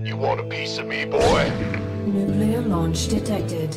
You want a piece of me, boy? Nuclear launch detected.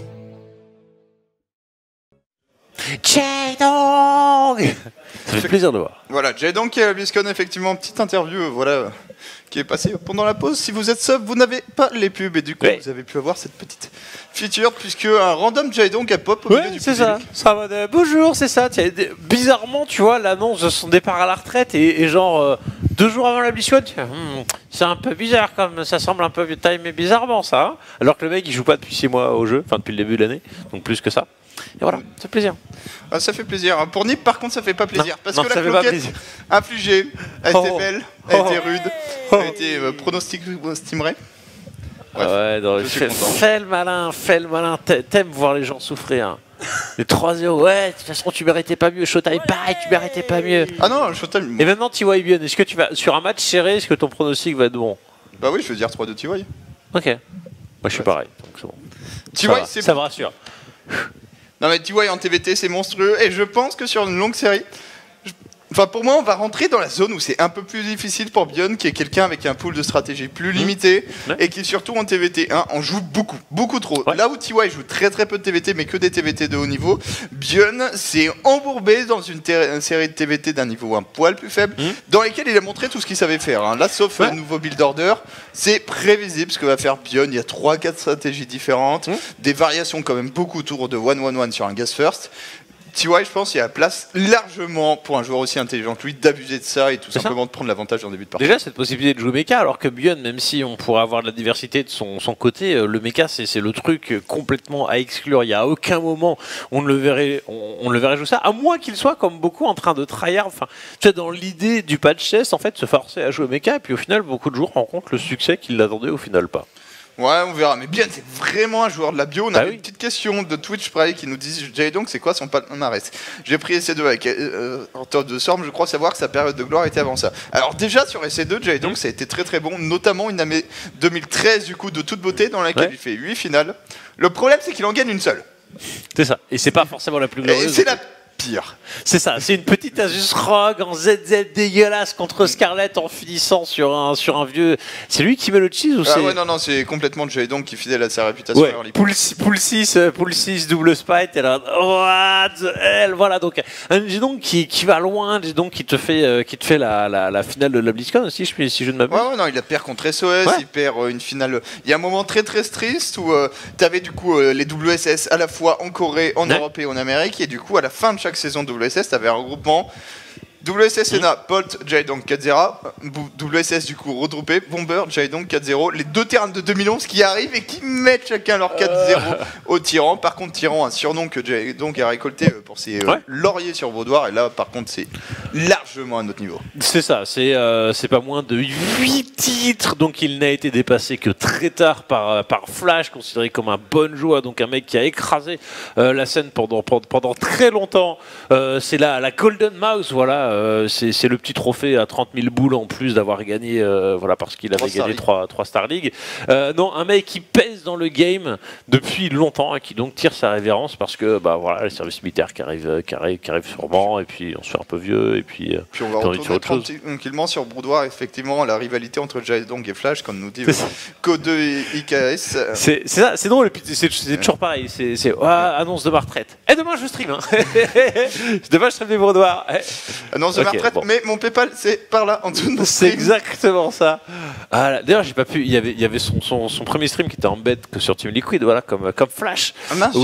Jaedong. Ça fait plaisir de voir. Voilà, Jaedong qui est à la BlizzCon, effectivement, petite interview, qui est passée pendant la pause. Si vous êtes sub, vous n'avez pas les pubs et du coup, vous avez pu avoir cette petite feature puisque un random Jaedong a pop au milieu du c'est public. ça. Bonjour, c'est ça. Tiens, bizarrement, tu vois, l'annonce de son départ à la retraite et genre 2 jours avant la BlizzCon, tu fais, c'est un peu bizarre, comme ça semble un peu timé bizarrement, ça. Hein, alors que le mec, il joue pas depuis 6 mois au jeu, enfin depuis le début de l'année, donc plus que ça. Et voilà, ça fait plaisir. Ah, ça fait plaisir. Pour Nip, par contre, ça fait pas plaisir. Parce que ça la fait pas cloquette plaisir. infligée a été belle, a été rude, a été pronostimée. Ouais, non, fais le malin, t'aimes voir les gens souffrir. Hein. Les 3-0, ouais, de toute façon tu méritais pas mieux. Showtime, pareil, tu méritais pas mieux. Ah non, Showtime. Et maintenant, TY bien, est-ce que tu vas sur un match serré, est-ce que ton pronostic va être bon? Bah oui, je veux dire 3-2 TY. Ok. Moi je suis pareil, donc c'est bon. TY, ça me rassure. Non mais TY en TVT c'est monstrueux et je pense que sur une longue série, enfin pour moi on va rentrer dans la zone où c'est un peu plus difficile pour Bjorn qui est quelqu'un avec un pool de stratégie plus limité et qui surtout en TVT1 en joue beaucoup trop. Là où TY joue très peu de TVT mais que des TVT de haut niveau, Bjorn s'est embourbé dans une série de TVT d'un niveau un poil plus faible dans lesquels il a montré tout ce qu'il savait faire. Hein. Là sauf un nouveau build order, c'est prévisible ce que va faire Bjorn, il y a 3-4 stratégies différentes, des variations quand même beaucoup autour de 1-1-1 sur un gas first. TY, je pense qu'il y a la place largement pour un joueur aussi intelligent que lui d'abuser de ça et tout simplement de prendre l'avantage en début de partie. Déjà, cette possibilité de jouer mecha, alors que Bjorn, même si on pourrait avoir de la diversité de son côté, le mecha, c'est le truc complètement à exclure. Il n'y a aucun moment on ne le verrait jouer ça, à moins qu'il soit comme beaucoup en train de tryhard. Enfin, tu sais, dans l'idée du patch test, en fait, se forcer à jouer mecha, et puis au final, beaucoup de joueurs rencontrent le succès qu'ils l'attendaient au final pas. Ouais, on verra. Mais bien, c'est vraiment un joueur de la bio. On a une petite question de Twitch Prey qui nous dit Jaedong, c'est quoi son palmarès? J'ai pris SC2 avec Heart de Storm, je crois savoir que sa période de gloire était avant ça. Alors, déjà sur SC2, Jaedong, ça a été très bon, notamment une année 2013 du coup de toute beauté dans laquelle il fait 8 finales. Le problème, c'est qu'il en gagne une seule. C'est ça. Et c'est pas forcément la plus glorieuse. Et c'est la pire. C'est ça, c'est une petite Asus Rogue en ZZ dégueulasse contre Scarlett en finissant sur un vieux. C'est lui qui met le cheese ou c'est. Ouais, non, c'est complètement Jaedong qui est fidèle à sa réputation. Ouais, pool 6, double spite, et là, what the hell, voilà, donc un Jaedong qui va loin, Jaedong qui te fait la finale de la BlizzCon aussi, si je ne m'abuse. Ouais, non, il a perd contre SOS, il perd une finale. Il y a un moment très triste où t'avais du coup les WSS à la fois en Corée, en Europe et en Amérique, et du coup à la fin de chaque saison de WSS, t'avais un regroupement. WSS Sena, Bolt, Jaedong 4-0, WSS du coup regroupé, Bomber, Jaedong 4-0, les deux terrains de 2011 qui arrivent et qui mettent chacun leur 4-0 au Tyran. Par contre, Tyran a un surnom que Jaedong a récolté pour ses lauriers sur Vaudoir, et là par contre c'est largement à notre niveau. C'est ça, c'est pas moins de 8 titres, donc il n'a été dépassé que très tard par Flash, considéré comme un bon joueur, donc un mec qui a écrasé la scène pendant très longtemps. C'est la Golden Mouse, voilà. C'est le petit trophée à 30 000 boules en plus d'avoir gagné, voilà, parce qu'il avait gagné 3 Star League. Non, un mec qui pèse dans le game depuis longtemps et qui donc tire sa révérence parce que voilà, les services militaires qui arrivent sûrement, et puis on se fait un peu vieux, et puis on va retourner tranquillement sur Broudoir, effectivement, la rivalité entre Jaedong et Flash, comme nous dit Code 2 et IKS. C'est ça, c'est drôle, et puis c'est toujours pareil, c'est annonce de ma retraite. Et demain je stream, hein. Demain je stream des Broudoirs. Annonce de ma retraite, mais mon PayPal c'est par là en dessous de mon stream. C'est exactement ça. Ah, d'ailleurs, j'ai pas pu. Il y avait son premier stream qui était en bête que sur Team Liquid, voilà, comme Flash. Ah mince,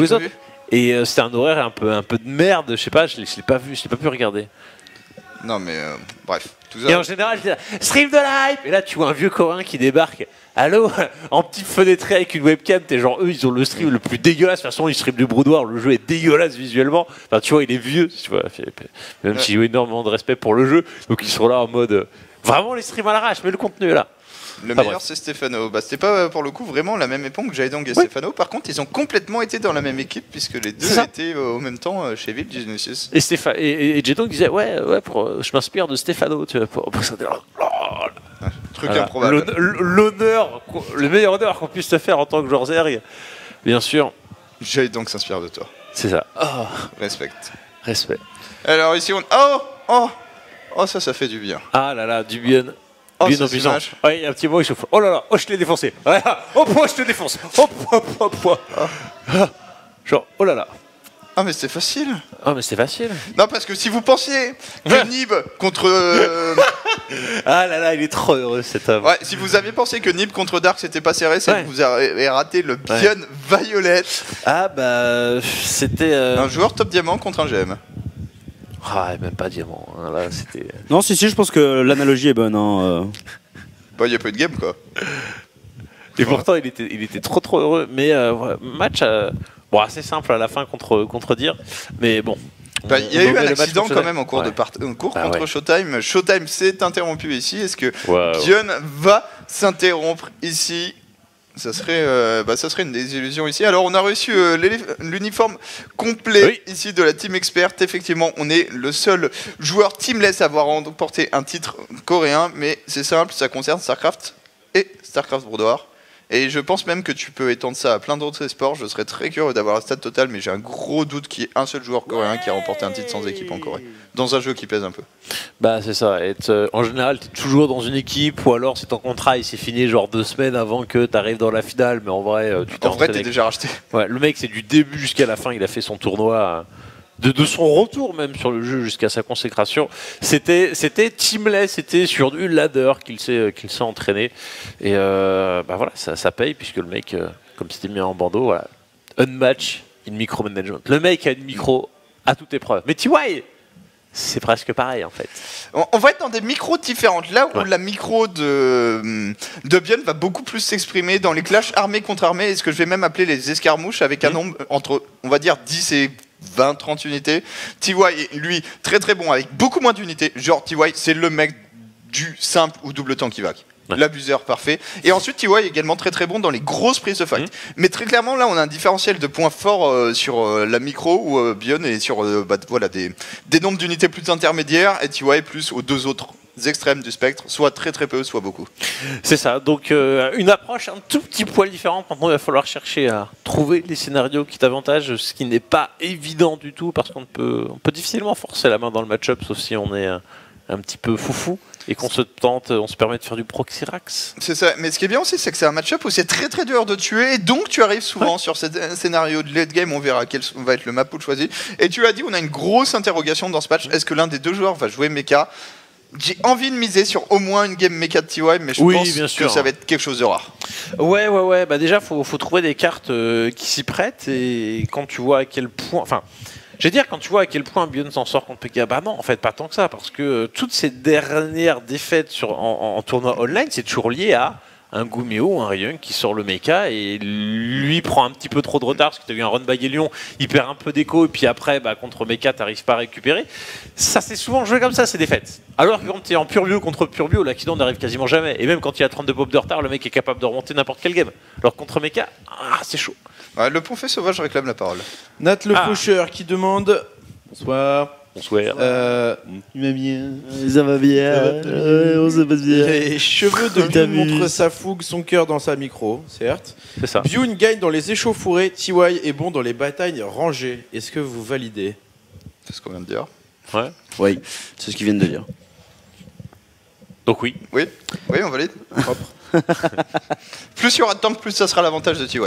et c'était un horaire un peu de merde, je sais pas, je l'ai pas vu, je l'ai pas pu regarder. Non mais bref. Tout ça. Et en général, je dis stream de live. Et là, tu vois un vieux coréen qui débarque. Allô, en petite fenêtrée avec une webcam, t'es genre, eux ils ont le stream le plus dégueulasse. De toute façon, ils streament du Broudoir, le jeu est dégueulasse visuellement. Enfin, tu vois, il est vieux, tu vois, même si j'ai énormément de respect pour le jeu. Donc ils sont là en mode vraiment les streams à l'arrache, mais le contenu est là. Le meilleur c'est Stefano. C'était pas pour le coup vraiment la même époque que Jaedong et Stefano. Par contre, ils ont complètement été dans la même équipe puisque les deux étaient au même temps chez Ville Genesis. Et Jaedong disait je m'inspire de Stefano, tu vois, pour ça. Truc improbable. L'honneur, le meilleur honneur qu'on puisse te faire en tant que joueur Zerg, bien sûr. Jaedong s'inspire de toi. C'est ça. Respect. Respect. Alors ici on. Oh, ça fait du bien. Ah là là, du bien. Oh, Bien ça, en c'est puissance. vache. Ouais, il y a un petit moment, il souffle. Oh là là, oh, je te l'ai défoncé. Ouais, hop, oh, je te défonce. Hop, hop, hop, hop. Genre, oh là là. Ah, mais c'est facile. Ah, mais c'est facile. Non, parce que si vous pensiez que Nib contre. Ah là là, il est trop heureux cet homme. Ouais, si vous aviez pensé que Nib contre Dark c'était pas serré, c'est Ouais. que vous avez raté le Bion Violet. Ah bah, c'était. Un joueur top diamant contre un GM. Ah, même pas diamant. Hein, là, c'était. Non, si, je pense que l'analogie est bonne. Hein. Bah, il y a pas eu de game quoi. Et pourtant, il était trop heureux. Mais ouais, match bon, assez simple à la fin contre dire. Mais bon. Bah, il y a eu un le match accident contre quand même en cours, Ouais. cours Ah contre ouais. Showtime. Showtime s'est interrompu ici. Est-ce que Ouais, ouais. Bion va s'interrompre ici? Ça serait une désillusion ici. Alors on a reçu l'uniforme complet Oui. ici de la Team Expert. Effectivement, on est le seul joueur teamless à avoir remporté un titre coréen. Mais c'est simple, ça concerne StarCraft et StarCraft Brood War. Et je pense même que tu peux étendre ça à plein d'autres sports. Je serais très curieux d'avoir la stat totale, mais j'ai un gros doute qu'il y ait un seul joueur coréen qui a remporté un titre sans équipe en Corée. Dans un jeu qui pèse un peu. Bah c'est ça, en général t'es toujours dans une équipe ou alors c'est ton contrat il s'est fini genre 2 semaines avant que t'arrives dans la finale, mais en vrai tu t'es En vrai, entraîné t'es avec- déjà racheté. Ouais, le mec c'est du début jusqu'à la fin, il a fait son tournoi de son retour même sur le jeu jusqu'à sa consécration. C'était teamless, c'était sur du ladder qu'il s'est entraîné et bah voilà ça paye puisque le mec comme c'était mis en bandeau, voilà, unmatch in micromanagement. Le mec a une micro à toute épreuve. Mais TY c'est presque pareil en fait. On va être dans des micros différentes. Là où Ouais. la micro de Bion va beaucoup plus s'exprimer dans les clashs armée contre armée, et ce que je vais même appeler les escarmouches, avec un nombre entre, on va dire, 10 et 20, 30 unités. TY est, lui, très très bon, avec beaucoup moins d'unités. Genre, TY, c'est le mec du simple ou double tank evac. Ouais. L'abuseur parfait. Et ensuite, TY est également très très bon dans les grosses prises de fight. Mais très clairement, là, on a un différentiel de points forts sur la micro où Bion est sur voilà, des nombres d'unités plus intermédiaires et TY plus aux deux autres extrêmes du spectre, soit très très peu, soit beaucoup. C'est ça, donc une approche un tout petit poil différente. Maintenant, il va falloir chercher à trouver les scénarios qui t'avantagent, ce qui n'est pas évident du tout parce on peut difficilement forcer la main dans le match-up, sauf si on est un petit peu foufou et qu'on se tente, on se permet de faire du proxyrax. C'est ça, mais ce qui est bien aussi, c'est que c'est un match-up où c'est très très dur de tuer, et donc tu arrives souvent sur ce scénario de late game, on verra quel va être le map pool choisi. Et tu l'as dit, on a une grosse interrogation dans ce match, est-ce que l'un des deux joueurs va jouer mecha? J'ai envie de miser sur au moins une game mecha de TY, mais je Oui, pense bien que sûr. ça va être quelque chose de rare. Ouais, bah déjà, faut trouver des cartes qui s'y prêtent, et quand tu vois à quel point... Enfin, je vais dire, quand tu vois à quel point Bion s'en sort contre PK, bah non, en fait, pas tant que ça, parce que toutes ces dernières défaites en tournoi online, c'est toujours lié à un Gumeo, un Ryung qui sort le mecha et lui prend un petit peu trop de retard parce que tu as eu un run by Lyon, il perd un peu d'écho et puis après bah, contre mecha t'arrives pas à récupérer. Ça c'est souvent joué comme ça ces défaites. Alors que quand tu es en pur bio contre pur bio, l'accident n'arrive quasiment jamais. Et même quand il y a 32 pop de retard, le mec est capable de remonter n'importe quel game. Alors contre mecha, c'est chaud. Ouais, le Ponfait Sauvage réclame la parole. Nat le Ah. faucheur qui demande. Bonsoir. Bonsoir. Il m'a bien. Ça va bien. On se passe bien. Les cheveux de T'as Bion vu. montrent sa fougue, son cœur dans sa micro, certes. C'est ça. Bion gagne dans les échauffourées, TY est bon dans les batailles rangées. Est-ce que vous validez? C'est ce qu'on vient de dire. Ouais. Oui, c'est ce qu'ils viennent de dire. Donc oui. Oui, on valide. Plus il y aura de temps, plus ça sera l'avantage de TY.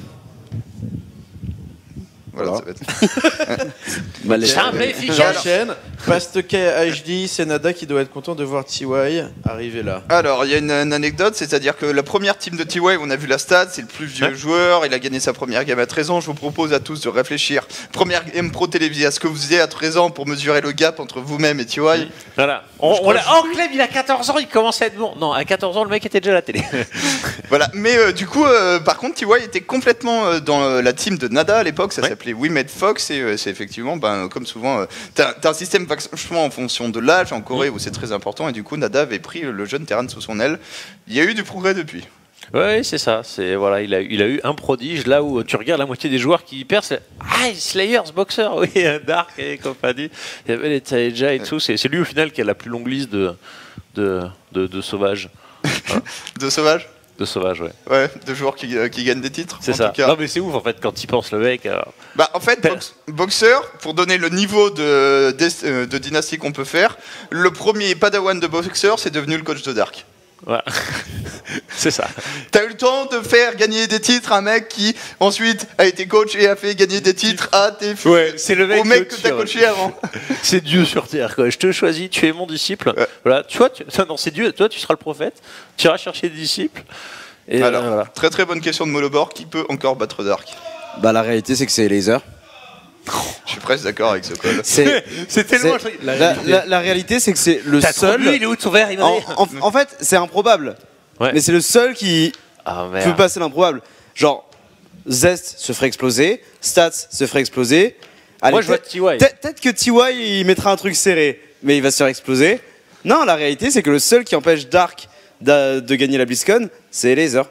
Voilà, ça va être... Bah, les- Simple et efficace. J'enchaîne. Pastoke HD, c'est Nada qui doit être content de voir TY arriver là. Alors, il y a une anecdote, c'est-à-dire que la première team de TY, on a vu la stat, c'est le plus vieux Ouais. joueur, il a gagné sa première game à 13 ans. Je vous propose à tous de réfléchir. Première game pro télévisée, à ce que vous faisiez à 13 ans pour mesurer le gap entre vous-même et TY. Voilà. Clem, il a 14 ans, il commence à être bon. Non, à 14 ans, le mec était déjà à la télé. Voilà, mais du coup, par contre, TY était complètement dans la team de Nada à l'époque, ça Ouais. s'appelait We Made Fox, et c'est effectivement, comme souvent, t'as un système vachement en fonction de l'âge en Corée où c'est très important, et du coup, Nada avait pris le jeune Terran sous son aile. Il y a eu du progrès depuis. Ouais, c'est ça. C'est voilà, il a eu un prodige là où tu regardes la moitié des joueurs qui percent. Ah, Slayers, Boxer, oui, Dark et compagnie. Il y avait les Taeja et tout. C'est lui au final qui a la plus longue liste de sauvages. De Sauvage. De sauvages, ouais. Ouais, de joueurs qui gagnent des titres. C'est en ça. tout cas. Non mais c'est ouf en fait quand il pense le mec. Bah, en fait, Boxer, pour donner le niveau de dynastie qu'on peut faire, le premier Padawan de Boxer, c'est devenu le coach de Dark. Voilà. C'est ça. T'as eu le temps de faire gagner des titres à un mec qui ensuite a été coach et a fait gagner des titres à tes Ouais, c'est le mec au mec que au-dessus, t'as ouais. coaché avant. C'est Dieu sur terre, quoi. Je te choisis, tu es mon disciple. Ouais. Voilà, non, c'est Dieu. Toi, tu seras le prophète. Tu iras chercher des disciples. Et Alors, voilà. très très bonne question de Molobor. Qui peut encore battre Dark? Bah, la réalité, c'est que c'est laser. Je suis presque d'accord avec ce call. C'est. C'est tellement. c'est- la réalité, c'est que c'est le seul. il est où ton verre? Il En fait, c'est improbable. Ouais. Mais c'est le seul qui Ah peut merde. passer l'improbable. Genre, Zest se ferait exploser, Stats se ferait exploser. Allez, Moi, je vois TY. Peut-être que TY il mettra un truc serré, mais il va se faire exploser. Non, la réalité, c'est que le seul qui empêche Dark de gagner la BlizzCon, c'est Laser.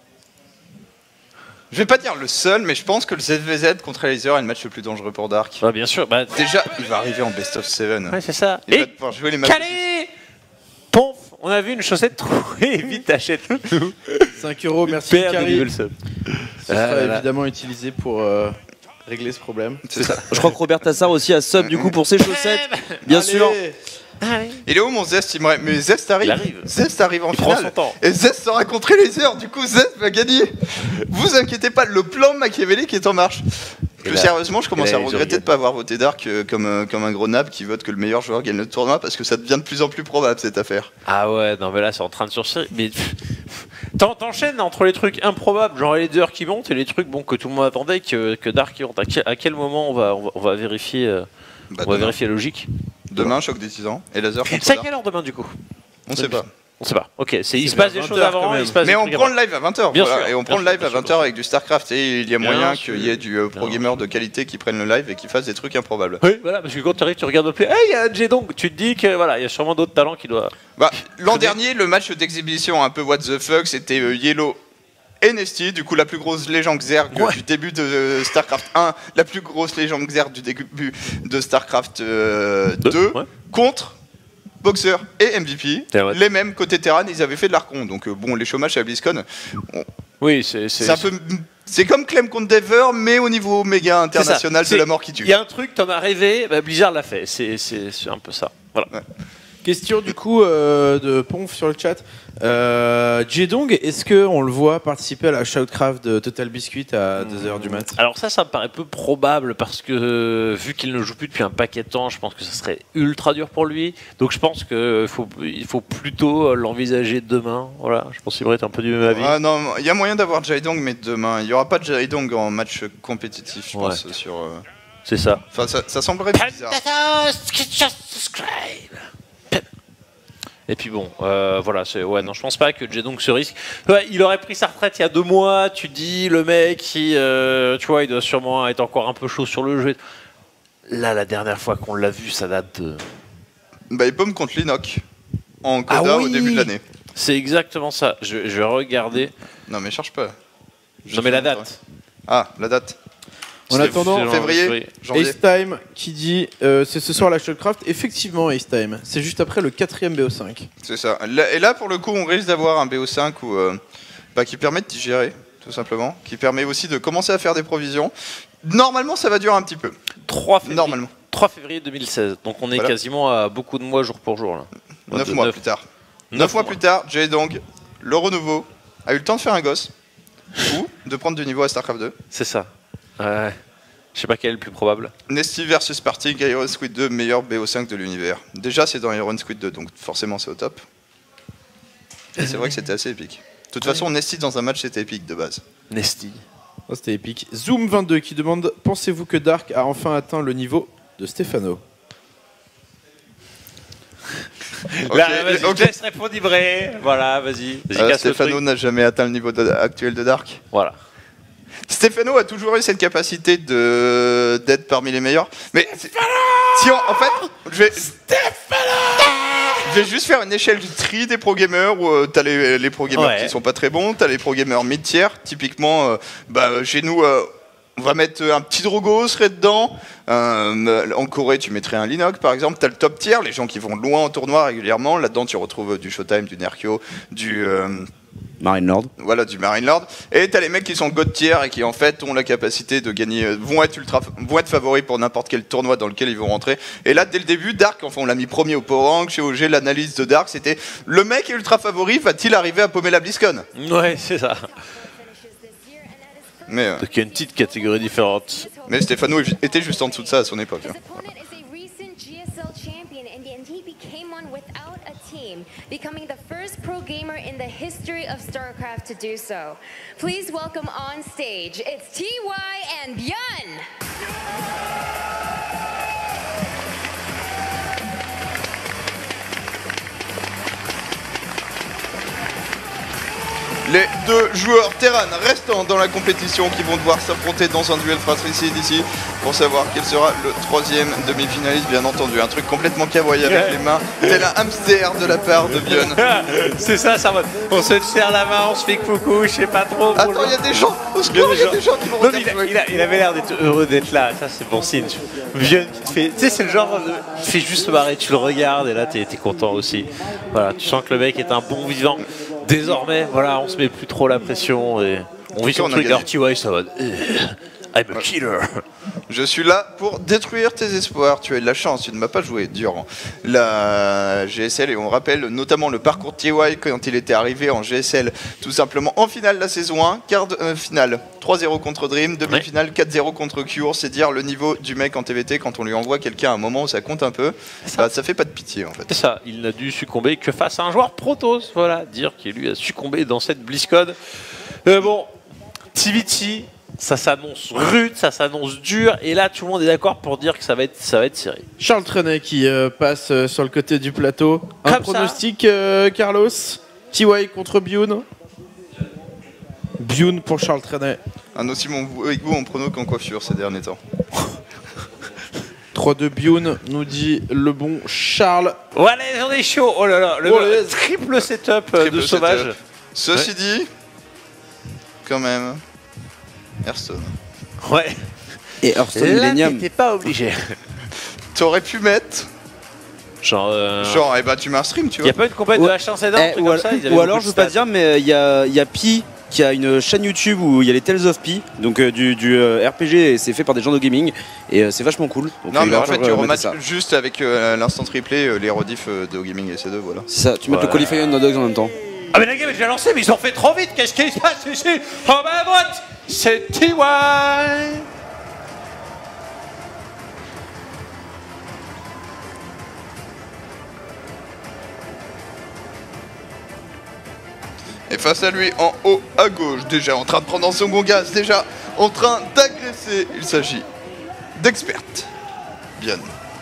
Je vais pas dire le seul, mais je pense que le ZVZ contre Laser est le match le plus dangereux pour Dark. Ouais, bien sûr. Bah, Déjà, il va arriver en best of 7. ouais, c'est ça. Il va Et pouvoir jouer les matchs. Calais Ponf, on a vu une chaussette trouée. Vite, achète-nous. 5 €, merci Père de Carrie. Google Sub. Ce sera Ah là là. évidemment utilisé pour régler ce problème. C'est ça. Je crois que Robert Tassar aussi a sub du coup pour ses chaussettes. Bien Allez. sûr. Il est où mon Zest? Mais Zest arrive. Il arrive. Zest arrive en Il prend finale. son temps. Et Zest sera contre Laser. Du coup, Zest va gagner. Vous inquiétez pas, le plan machiavélique est en marche. Plus là- sérieusement, je commence et là, à les regretter de organes. ne pas avoir voté Dark comme un gros nab qui vote que le meilleur joueur gagne le tournoi parce que ça devient de plus en plus probable cette affaire. Ah ouais, non mais là c'est en train de surgir. Mais t'enchaînes entre les trucs improbables, genre les leaders qui montent et les trucs bon que tout le monde attendait que Dark y monte. À quel moment on va vérifier Bah, on va demain. vérifier la logique. Demain, choc des tisans et Laser contre C'est à Dark. quelle heure demain du coup? On sait pas. On sait pas. Ok, il se vers passe des 20 choses heures, avant, quand même. il se passe Mais des on trucs prend avant. le live à 20h. Bien Voilà, sûr, et on bien prend le sûr, live bien à sûr, 20h avec du StarCraft et il y a moyen sûr. qu'il y ait du pro gamer de qualité qui prenne le live et qui fasse des trucs improbables. Oui, voilà, parce que quand tu arrives, tu regardes le play, hey, il y a un J-Dong, tu te dis que voilà, il y a sûrement d'autres talents qui doivent. Bah, l'an dernier, le match d'exhibition un peu what the fuck, c'était Yellow et Nesty, du coup la plus grosse légende Xerg du début de StarCraft 1, la plus grosse légende Xerg du début de StarCraft 2, ouais. contre Boxer et MVP. C'est vrai. Les mêmes côté Terran, ils avaient fait de l'Archon, donc bon, les chômages à BlizzCon, Oui, c'est un peu... C'est comme Clem contre Dever, mais au niveau méga international de la mort qui Il tue. y a un truc, t'en as rêvé, bah, Blizzard l'a fait, c'est un peu ça. Voilà. Question du coup de Ponf sur le chat. Jedong, est-ce qu'on le voit participer à la Shoutcraft de Total Biscuit à 2h du mat? Alors ça me paraît peu probable parce que vu qu'il ne joue plus depuis un paquet de temps, je pense que ça serait ultra dur pour lui. Donc je pense qu'il faut plutôt l'envisager demain. Voilà, je pense qu'il devrait être un peu du même avis. Ah non, il y a moyen d'avoir Jaidong, mais demain, il n'y aura pas de Jaidong en match compétitif, je Ouais. pense. Sur, C'est ça. Enfin, ça semblerait bizarre. Et puis bon, voilà, non, je pense pas que Jedong se risque. Ouais, il aurait pris sa retraite il y a 2 mois. Tu dis le mec, tu vois, il doit sûrement être encore un peu chaud sur le jeu. Là, la dernière fois qu'on l'a vu, ça date de. Bah, il pomme contre Linok en Coda au début de l'année. C'est exactement ça. Je vais regarder. Non, mais cherche pas. Non, mais la date. Ah, la date. En attendant, février, janvier. Ace Time qui dit c'est ce soir la Shoutcraft. Effectivement, Ace Time. C'est juste après le 4ème BO5. C'est ça. Et là, pour le coup, on risque d'avoir un BO5 qui permet de digérer, tout simplement. Qui permet aussi de commencer à faire des provisions. Normalement, ça va durer un petit peu. 3 février, Normalement. 3 février 2016. Donc on est Voilà. quasiment à beaucoup de mois jour pour jour. Là. 9 De mois neuf- plus tard. 9 9 mois plus tard, Jaidong, le renouveau, a eu le temps de faire un gosse. Ou de prendre du niveau à StarCraft 2. C'est ça. Ouais. Je sais pas quel est le plus probable. Nesty versus Party, Iron Squid 2, meilleur BO5 de l'univers. Déjà, c'est dans Iron Squid 2, donc forcément, c'est au top. Et c'est vrai que c'était assez épique. De toute façon, Nesty dans un match, c'était épique de base. Nesty. Oh, c'était épique. Zoom22 qui demande pensez-vous que Dark a enfin atteint le niveau de Stefano? Ok, Là, vas-y, ok. je te laisse répondre, Ibré. Voilà, vas-y. Vas-y, casse le Stefano truc. n'a jamais atteint le niveau actuel de Dark. Voilà. Stefano a toujours eu cette capacité d'être parmi les meilleurs. Mais si en fait, je vais juste faire une échelle du tri des pro gamers où t'as les pro gamers Ouais. qui sont pas très bons, t'as les pro gamers mid-tier. Typiquement, chez nous, on va mettre un petit Drogo serait dedans. En Corée, tu mettrais un Linok par exemple. T'as le top tier, les gens qui vont loin en tournoi régulièrement. Là-dedans, tu retrouves du Showtime, du Nerkio, du Marine Lord. Voilà, du Marine Lord. Et t'as les mecs qui sont God tier et qui en fait ont la capacité de gagner, vont être favoris pour n'importe quel tournoi dans lequel ils vont rentrer. Et là, dès le début, Dark, enfin on l'a mis premier au Power Rank, chez OG, l'analyse de Dark, c'était le mec est ultra favori, va-t-il arriver à paumer la BlizzCon? Ouais, c'est ça. Mais, Donc il y a une petite catégorie différente. mais Stéphano était juste en dessous de ça à son époque. Hein. Becoming the first pro gamer in the history of StarCraft to do so. Please welcome on stage, it's TY and Björn! Les deux joueurs Terran restants dans la compétition qui vont devoir s'affronter dans un duel fratricide ici pour savoir quel sera le troisième demi-finaliste, bien entendu. Un truc complètement kawaii avec les mains, tel un hamster de la part de Björn. C'est ça, on se serre la main, on se fait coucou, je sais pas trop. Attends, il y a des gens, au secours, il y a des gens qui vont Non, mais regarder. il avait l'air d'être heureux d'être là, ça c'est bon signe. Vieux, tu sais, c'est le genre, tu fais juste marrer, tu le regardes et là t'es content aussi. Voilà, tu sens que le mec est un bon vivant. Désormais, voilà, on se met plus trop la pression et on vit son truc. Alors TY, ça va. I'm a killer. Je suis là pour détruire tes espoirs. Tu as eu de la chance, tu ne m'as pas joué durant la GSL. Et on rappelle notamment le parcours de TY quand il était arrivé en GSL, tout simplement en finale de la saison 1, quart de finale 3-0 contre Dream, demi-finale 4-0 contre Cure. C'est dire le niveau du mec en TVT quand on lui envoie quelqu'un à un moment où ça compte un peu. Ça fait pas de pitié en fait. C'est ça, il n'a dû succomber que face à un joueur Protoss. Voilà, dire qu'il lui a succombé dans cette BlizzCon. Bon, TVT. Ça s'annonce rude, ça s'annonce dur, et là tout le monde est d'accord pour dire que ça va être serré. Charles Trenet qui passe sur le côté du plateau. Un Comme pronostic, Carlos. TY contre Bjorn. Bjorn pour Charles Trenet. Un aussi avec vous en prono qu'en coiffure ces derniers temps. 3-2 Bjorn, nous dit le bon Charles. Voilà, on est chaud. Oh là là, le triple setup de Sauvage. Setup. Ceci dit, quand même, Hearthstone. Ouais. Et Hearthstone Millennium. T'étais pas obligé. T'aurais pu mettre. Genre, eh ben tu mets un stream, tu y vois. a pas une compète de H1Z1, un truc comme ça, ils avaient ou alors, beaucoup je veux de pas stats. dire, mais il y a Pi qui a une chaîne YouTube où il y a les Tales of Pi, donc du RPG, et c'est fait par des gens de gaming, et c'est vachement cool. Donc, Non, mais en va fait, tu mettre rematches ça. juste avec l'instant triplé, les rediffs de Gaming et C2, voilà. C'est ça, tu mets le Qualify Underdogs en même temps. Ah mais la game est déjà lancée, mais ils ont fait trop vite. Qu'est-ce qui se passe ici? En bas à droite, c'est TY. Et face à lui, en haut à gauche, déjà en train de prendre son bon gaz, déjà en train d'agresser, il s'agit d'Expert. Bien.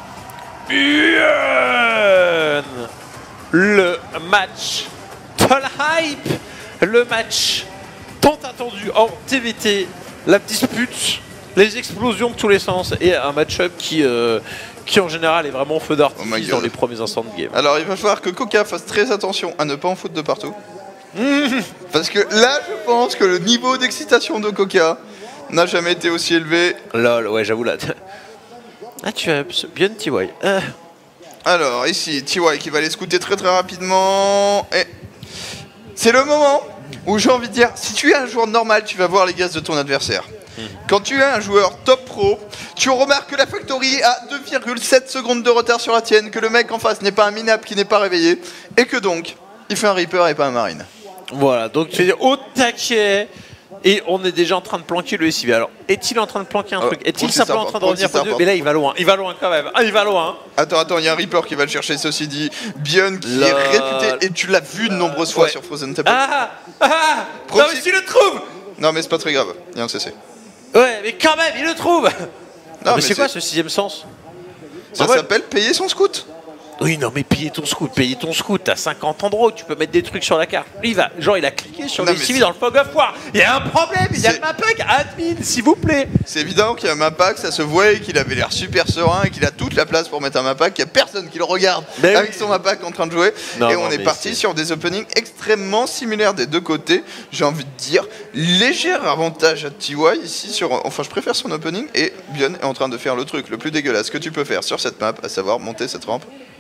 Le match de la hype, le match tant attendu en TVT, la dispute, les explosions de tous les sens et un match-up qui en général est vraiment feu d'artifice dans les premiers instants de game. Alors il va falloir que Coca fasse très attention à ne pas en foutre de partout. Parce que là, je pense que le niveau d'excitation de Coca n'a jamais été aussi élevé. Lol, ouais, j'avoue là. Ah, tu as bien TY. Alors ici, TY qui va aller scouter très très rapidement. Et c'est le moment où j'ai envie de dire, si tu es un joueur normal, tu vas voir les gaz de ton adversaire. Quand tu es un joueur top pro, tu remarques que la Factory a 2,7 secondes de retard sur la tienne, que le mec en face n'est pas un minable qui n'est pas réveillé, et que donc, il fait un Reaper et pas un Marine. Voilà, donc tu es au taquet. Et on est déjà en train de planquer le SIV. Alors, est-il en train de planquer un truc? Est-il simplement en train de revenir pour deux? Mais là, il va loin quand même. Ah, il va loin. Attends, il y a un Reaper qui va le chercher, ceci dit. Bjorn qui est réputé, et tu l'as vu de nombreuses fois sur Frozen Temple. Non, mais tu le trouves. Non, mais c'est pas très grave, il y a un CC. Ouais, mais quand même, il le trouve. Non, mais c'est quoi ce sixième sens? Ça s'appelle payer son scout. Oui, non, mais payer ton scout, t'as 50 endroits où tu peux mettre des trucs sur la carte. Lui, il a cliqué sur les CV dans le Fog of War. Il y a un problème, il y a le map pack admin, s'il vous plaît. C'est évident qu'il y a un map pack, ça se voit qu'il avait l'air super serein et qu'il a toute la place pour mettre un map pack. Il n'y a personne qui le regarde avec son map pack en train de jouer. Et on est parti sur des openings extrêmement similaires des deux côtés. J'ai envie de dire, léger avantage à TY ici sur. Enfin, je préfère son opening et Bjorn est en train de faire le truc le plus dégueulasse que tu peux faire sur cette map, à savoir monter cette rampe.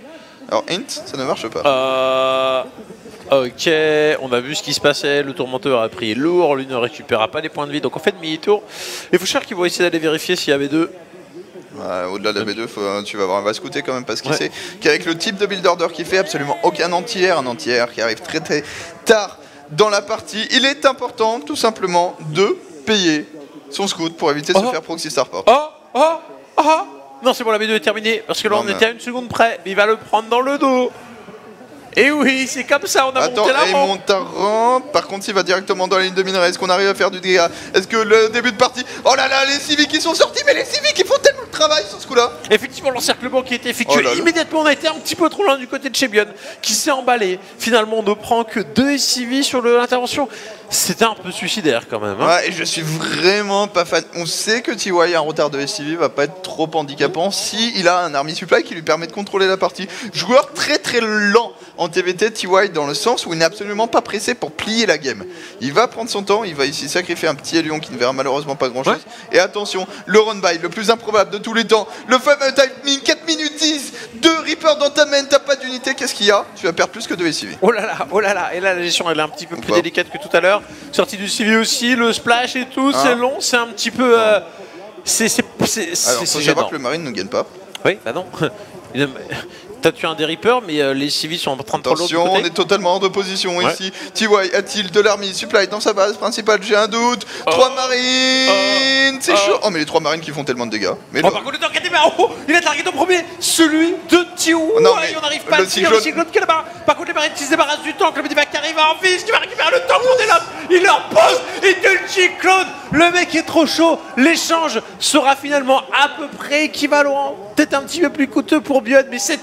Alors, int, ça ne marche pas. Ok, on a vu ce qui se passait, le tourmenteur a pris lourd, lui ne récupérera pas les points de vie, donc en fait demi-tour. Il faut cher qu'ils vont essayer d'aller vérifier s'il y avait deux. Ouais, au-delà de la B2, tu vas voir, on va scouter quand même parce qu'il sait qu'avec le type de build order qu'il fait, absolument aucun anti-air, un anti-air qui arrive très très tard dans la partie, il est important tout simplement de payer son scout pour éviter de se faire proxy starport. Non, c'est bon, la B2 est terminée, parce que là Non, on mais- était à 1 seconde près, mais il va le prendre dans le dos. Et oui, c'est comme ça, on a Attends, monté la il rampe. monte un rampe. Par contre, il va directement dans la ligne de minerai. Est-ce qu'on arrive à faire du dégât? Est-ce que le début de partie... Oh là là, les civiques qui sont sortis, mais les civiques ils font tellement de travail sur ce coup-là. Effectivement, l'encerclement qui a été effectué Oh là là. immédiatement, on a été un petit peu trop loin du côté de chez Bion, qui s'est emballé. Finalement, on ne prend que 2 SCV sur l'intervention. C'était un peu suicidaire quand même. Hein. Ouais, et je suis vraiment pas fan. On sait que TY, un retard de SCV, va pas être trop handicapant si il a un army supply qui lui permet de contrôler la partie. Joueur très très lent en TVT, TY, dans le sens où il n'est absolument pas pressé pour plier la game. Il va prendre son temps, il va ici sacrifier un petit Hélion qui ne verra malheureusement pas grand chose. Ouais. Et attention, le run-by, le plus improbable de tous les temps, le fameux timing 4 minutes 10, 2 Reaper dans ta main, t'as pas d'unité, qu'est-ce qu'il y a? Tu vas perdre plus que 2 SCV. Oh là là, et là la gestion elle est un petit peu plus délicate que tout à l'heure. Sortie du CV aussi, le splash et tout, c'est long, c'est un petit peu. C'est Alors, faut savoir que le Marine ne gagne pas. Oui, bah non. T'as tué un des Reapers, mais les civils sont en train de prendre l'autre Attention, côté. on est totalement hors de position ici. TY a-t-il de l'armée supply dans sa base principale? J'ai un doute. 3 marines, c'est chaud. Oh, mais les 3 marines qui font tellement de dégâts. Mais par contre, le tank a démarré. Il a target en premier, celui de TY. On n'arrive pas à tirer le cyclone qui est là-bas. Par contre, les marines qui se débarrassent du tank. Le Medivac qui arrive en vis, qui va récupérer le tank. On est là. Il leur pose et tue le cyclone. Le mec est trop chaud. L'échange sera finalement à peu près équivalent. Peut-être un petit peu plus coûteux pour Bion, mais cette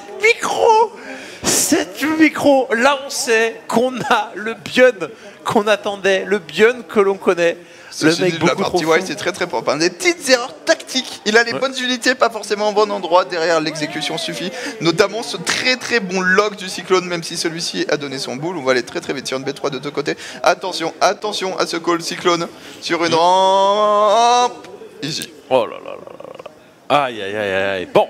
micro, là on sait qu'on a le Bion qu'on attendait, le Bion que l'on connaît. Le mec beaucoup trop fort. c'est très très propre. Des petites erreurs tactiques. Il a les bonnes unités, pas forcément au bon endroit. Derrière, l'exécution suffit. Notamment ce très très bon log du cyclone, même si celui-ci a donné son boule. On va aller très très vite sur une B3 de deux côtés. Attention, attention à ce call cyclone sur une rampe. Easy. Oh là là là là. Aïe aïe aïe aïe. Bon.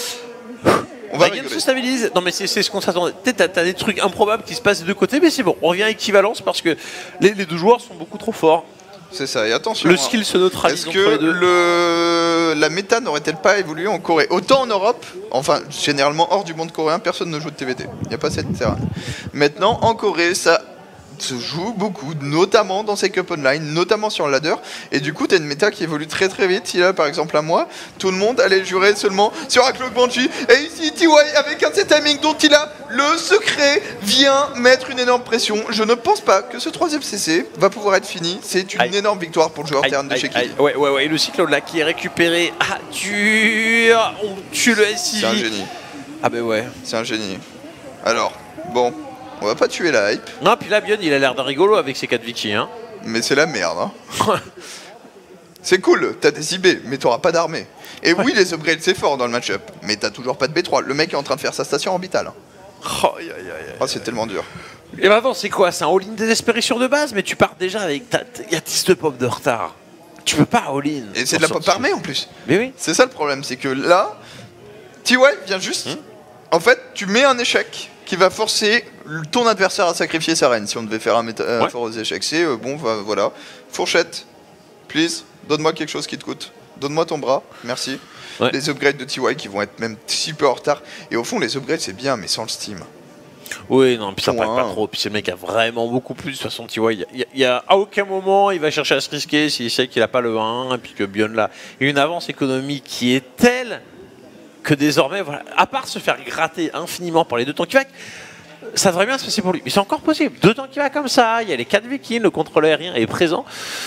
On va la game se stabilise. Non mais c'est ce qu'on s'attendait. Peut-être t'as des trucs improbables qui se passent des deux côtés, mais c'est bon. On revient à équivalence parce que les deux joueurs sont beaucoup trop forts. C'est ça, et attention. Le skill se neutralise Est-ce entre les deux. que la méta n'aurait-elle pas évolué en Corée? Autant en Europe, enfin généralement hors du monde coréen, personne ne joue de TVT. Il n'y a pas cette terrain. Maintenant en Corée, ça se joue beaucoup, notamment dans ces cup online, notamment sur le ladder, et du coup t'as une méta qui évolue très très vite. Il y a par exemple un mois, tout le monde allait jurer seulement sur un Cloak Banshee, et ici TY avec un de ses timings dont il a le secret vient mettre une énorme pression. Je ne pense pas que ce 3ème CC va pouvoir être fini. C'est une énorme victoire pour le joueur terne de chez Kid. Ouais, et le cyclone là qui est récupéré, dur, on tue le SCV. C'est un génie. Ah bah ouais. C'est un génie. Alors, bon, on va pas tuer la hype. Non, puis là, Bion, il a l'air d'un rigolo avec ses 4 Vicky, hein. Mais c'est la merde, hein. C'est cool, t'as des IB, mais t'auras pas d'armée. Et oui, les upgrades c'est fort dans le match-up, mais t'as toujours pas de B3. Le mec est en train de faire sa station orbitale. Oh, c'est tellement dur. Et maintenant, c'est quoi? C'est un all-in désespéré sur de base, mais tu pars déjà avec. Il y a 10 de pop de retard. Tu peux pas all-in. Et c'est de la pop armée en plus. Mais oui. C'est ça le problème, c'est que là, TY vient juste. En fait, tu mets un échec qui va forcer ton adversaire à sacrifier sa reine. Si on devait faire un métaphore aux échecs, c'est bon, voilà. Fourchette, please, donne-moi quelque chose qui te coûte. Donne-moi ton bras, merci. Ouais. Les upgrades de TY qui vont être même si peu en retard. Et au fond, les upgrades c'est bien, mais sans le Steam. Oui, non, puis ça pack pas trop. Puis ce mec a vraiment beaucoup plus. De toute façon, TY, il y a à aucun moment il va chercher à se risquer s'il sait qu'il a pas le 1 et puis que Bion là. Il y a une avance économique qui est telle que désormais, voilà, à part se faire gratter infiniment par les deux tanks qui va, ça devrait bien se passer pour lui. Mais c'est encore possible. 2 tanks qui va comme ça, il y a les 4 Vikings, le contrôle aérien est présent.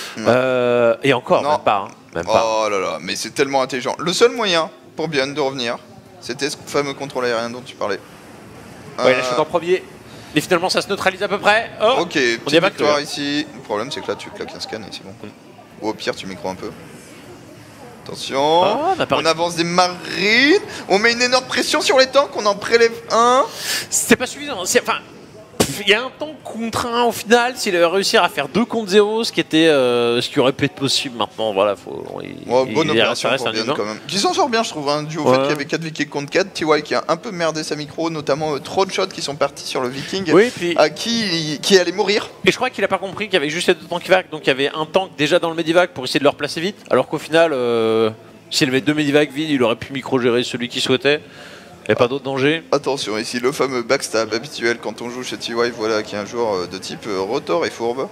Et encore, même pas. Hein, même pas. Oh là là, mais c'est tellement intelligent. Le seul moyen pour Bion de revenir, c'était ce fameux contrôle aérien dont tu parlais. Ouais, il a en premier. Et finalement, ça se neutralise à peu près. Oh, ok, petite victoire ici. Le problème, c'est que là, tu claques un scan et c'est bon. Ou au pire, tu micros un peu. Attention, on avance des marines, on met une énorme pression sur les tanks, on en prélève un. C'est pas suffisant, enfin, il y a un temps contre 1 au final. S'il avait réussi à faire 2 contre 0, ce qui aurait pu être possible maintenant, voilà. Bonne opération reste pour un Bion humain. quand même. Qui s'en sort bien, je trouve, hein, dû au fait qu'il y avait 4 Vikings contre 4. TY qui a un peu merdé sa micro, notamment trop de shots qui sont partis sur le Viking, Oui, puis, qui allait mourir. et je crois qu'il a pas compris qu'il y avait juste les 2 tanks vagues, donc il y avait un tank déjà dans le medivac pour essayer de le replacer vite, alors qu'au final, s'il avait 2 medivacs vides, il aurait pu micro-gérer celui qu'il souhaitait. Il n'y a pas d'autre danger. Attention, ici le fameux backstab habituel quand on joue chez TY, voilà, qui est un joueur de type rotor et fourbe.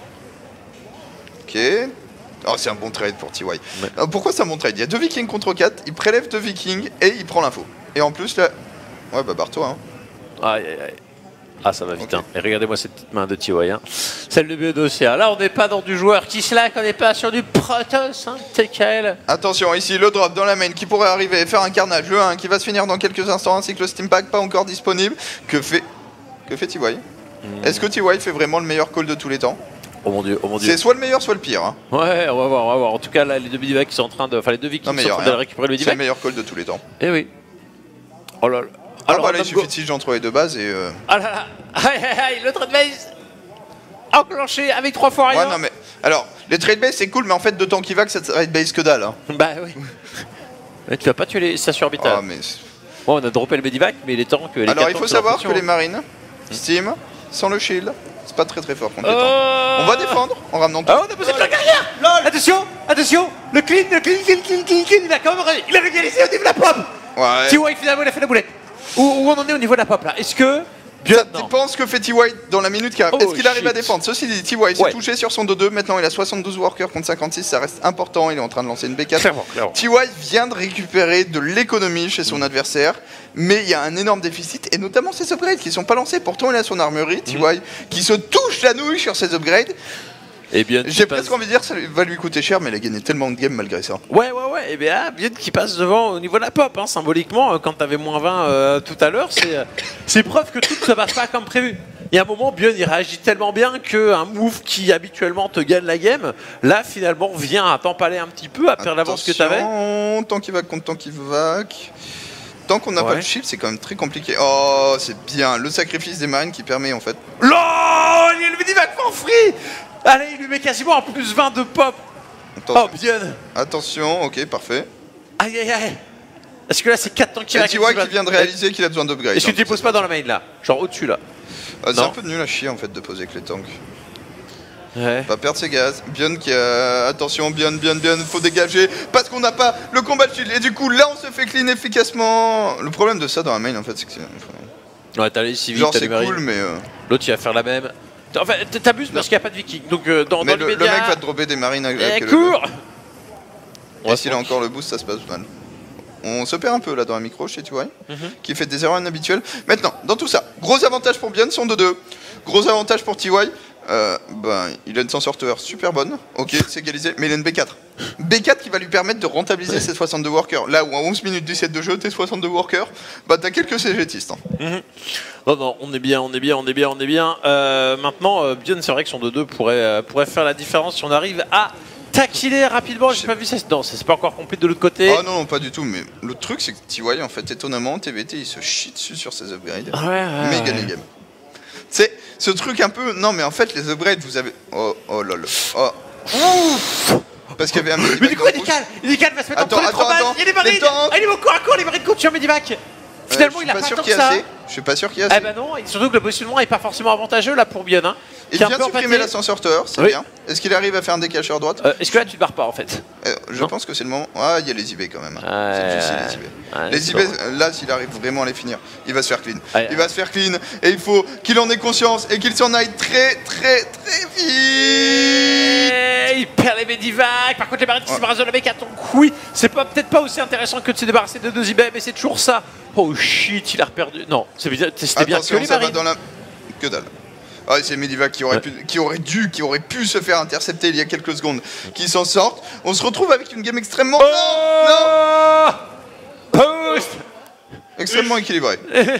Ok. Oh, c'est un bon trade pour TY. Pourquoi c'est un bon trade? Il y a 2 Vikings contre 4, il prélève 2 Vikings et il prend l'info. Et en plus là... Ouais bah barre-toi hein. Aïe aïe aïe. Ah, ça va vite, Ok. hein. Et regardez-moi cette petite main de TY, hein. Celle de Béodocia. Là, on n'est pas dans du joueur qui slack, on n'est pas sur du Protoss, hein, TKL. Attention, ici le drop dans la main qui pourrait arriver et faire un carnage. Le 1 qui va se finir dans quelques instants, ainsi que le Steam Pack pas encore disponible. Que fait TY? Est-ce que TY fait vraiment le meilleur call de tous les temps? Oh mon dieu, oh mon dieu. C'est soit le meilleur, soit le pire. Hein. Ouais, on va voir, on va voir. En tout cas, là, les 2 medivacs qui sont en train de. Enfin, les 2 Vikings Non, mais qui y sont a en train de rien. récupérer le C'est le medivac. meilleur call de tous les temps. Eh oui. Oh là là. Alors, Alors, là, il suffit de siege entre les deux bases et... Ah là là. Aïe aïe aïe, le trade base enclenché avec 3 fois rien. Ouais, non mais... Alors, les trade base c'est cool, mais en fait, de temps qui va que ça trade base que dalle. Hein. Bah oui. Mais tu vas pas tuer les stations orbitales. Oh, mais... Bon, on a droppé le medivac, mais les tanks. Les Alors, quatre il faut tanks, savoir c'est que leur les marines, Steam, sans le shield, c'est pas très fort contre les Oh. tanks. On va défendre en ramenant tout. Ah, on a posé plein carrière. Attention, attention. Le clean, il a quand même il a régalisé au niveau de la pop. Ouais. TY finalement il a fait la boulette. Où on en est au niveau de la pop là? Est-ce que Ça non. dépend ce que fait TY dans la minute qui arrive. Oh, Est-ce qu'il arrive à shit. défendre? Ceci dit, TY s'est Ouais. touché sur son 2-2. Maintenant, il a 72 workers contre 56. Ça reste important. Il est en train de lancer une B4. Clairement. TY vient de récupérer de l'économie chez son adversaire. Mais il y a un énorme déficit. Et notamment ses upgrades qui sont pas lancés. Pourtant, il a son armurerie. TY qui se touche la nouille sur ses upgrades. Eh bien, J'ai presque envie de dire que ça va lui coûter cher. Mais il a gagné tellement de games malgré ça. Ouais. Et bien, bien qui passe devant au niveau de la pop, hein, symboliquement, quand t'avais moins 20 tout à l'heure, c'est preuve que tout ne se passe pas comme prévu. Il y a un moment, Bion il réagit tellement bien qu'un move qui habituellement te gagne la game, là finalement vient à t'empaler un petit peu, à perdre l'avance que t'avais. Tant qu'il va contre tant qu'il va. Tant qu'on n'a pas Ouais. le shield, c'est quand même très compliqué. Oh, c'est bien. Le sacrifice des marines qui permet en fait. LOL, il y a le medivac for free. Allez, il lui met quasiment en plus 20 de pop. Attention. Oh, bien. Attention, ok, parfait. Aïe. Est-ce que là c'est 4 tanks qui Et va TY qui vient de réaliser qu'il a besoin d'upgrade. Est-ce que hein, tu les poses pas dans la main là? Genre au-dessus là? c'est Non. un peu nul à chier en fait de poser avec les tanks. Ouais. Pas perdre ses gaz. Bion qui a. Attention, Bion, faut dégager. Parce qu'on n'a pas le combat de shield. Et du coup, là, on se fait clean efficacement. Le problème de ça dans la main en fait, c'est que c'est. Ouais, t'as les civils, Genre, t'as c'est les marines. cool, mais. L'autre il va faire la même. Enfin, t'abuses parce qu'il n'y a pas de viking. Donc dans Mais le le média. mec va te dropper des marines avec Eh, le- cours. Et s'il a encore le boost, ça se passe mal. On se perd un peu là dans la micro chez TY, qui fait des erreurs inhabituelles. Maintenant, dans tout ça, gros avantage pour Bion, son 2-2. Gros avantage pour TY. Il a une sorteur super bonne. Ok, c'est égalisé, mais il a une B4. B4 qui va lui permettre de rentabiliser ses 62 workers. Là où en 11 minutes 17 de jeu, tes 62 workers, t'as quelques CGTistes. Hein. Non, on est bien. Maintenant, Bion, c'est vrai que son 2-2 pourrait faire la différence si on arrive à taquiner rapidement. J'ai pas vu ça. Non, c'est pas encore complet de l'autre côté. Oh non, pas du tout, mais le truc c'est que TY, en fait, étonnamment, TVT, il se chie dessus sur ses upgrades. Mais il gagne les games. C'est ce truc un peu. Non, mais en fait, les upgrades, vous avez. Oh lol. Oh. Ouf. Parce qu'il y avait un. Mais du coup, il décale, va se mettre Attends, entre les trois bases. attends, Il y a les marines. les tanks. Ah, il est au corps à corps, les marines contre sur Medivac. Finalement, il a pas sûr tant qu'il que y a ça. assez. Je suis pas sûr qu'il y a Eh assez. ben non, et surtout que le positionnement est pas forcément avantageux là pour Bion. Hein, Il qui est un vient peu de supprimer empâté. l'ascenseur tueur, c'est Oui. bien. Est-ce qu'il arrive à faire un décalage sur droite Est-ce que là tu te barres pas en fait? Je non. pense que c'est le moment. Ah, il y a les IB quand même. Ouais, C'est juicy, les IB. ouais, Les c'est IB, bon. là, s'il arrive vraiment à les finir, il va se faire clean. Ouais. Il va se faire clean et il faut qu'il en ait conscience et qu'il s'en aille très vite. Et il perd les Medivac. Par contre, les marines qui se débarrassent de la B4. Donc oui, c'est peut-être pas aussi intéressant que de se débarrasser de 2 IB, mais c'est toujours ça. Oh shit, il a reperdu. Non, c'était bien que Attention, les ça va marines. dans la. Que dalle. Ah, c'est Medivac qui aurait pu se faire intercepter il y a quelques secondes, qui s'en sortent. On se retrouve avec une game extrêmement. Non, Post extrêmement équilibrée.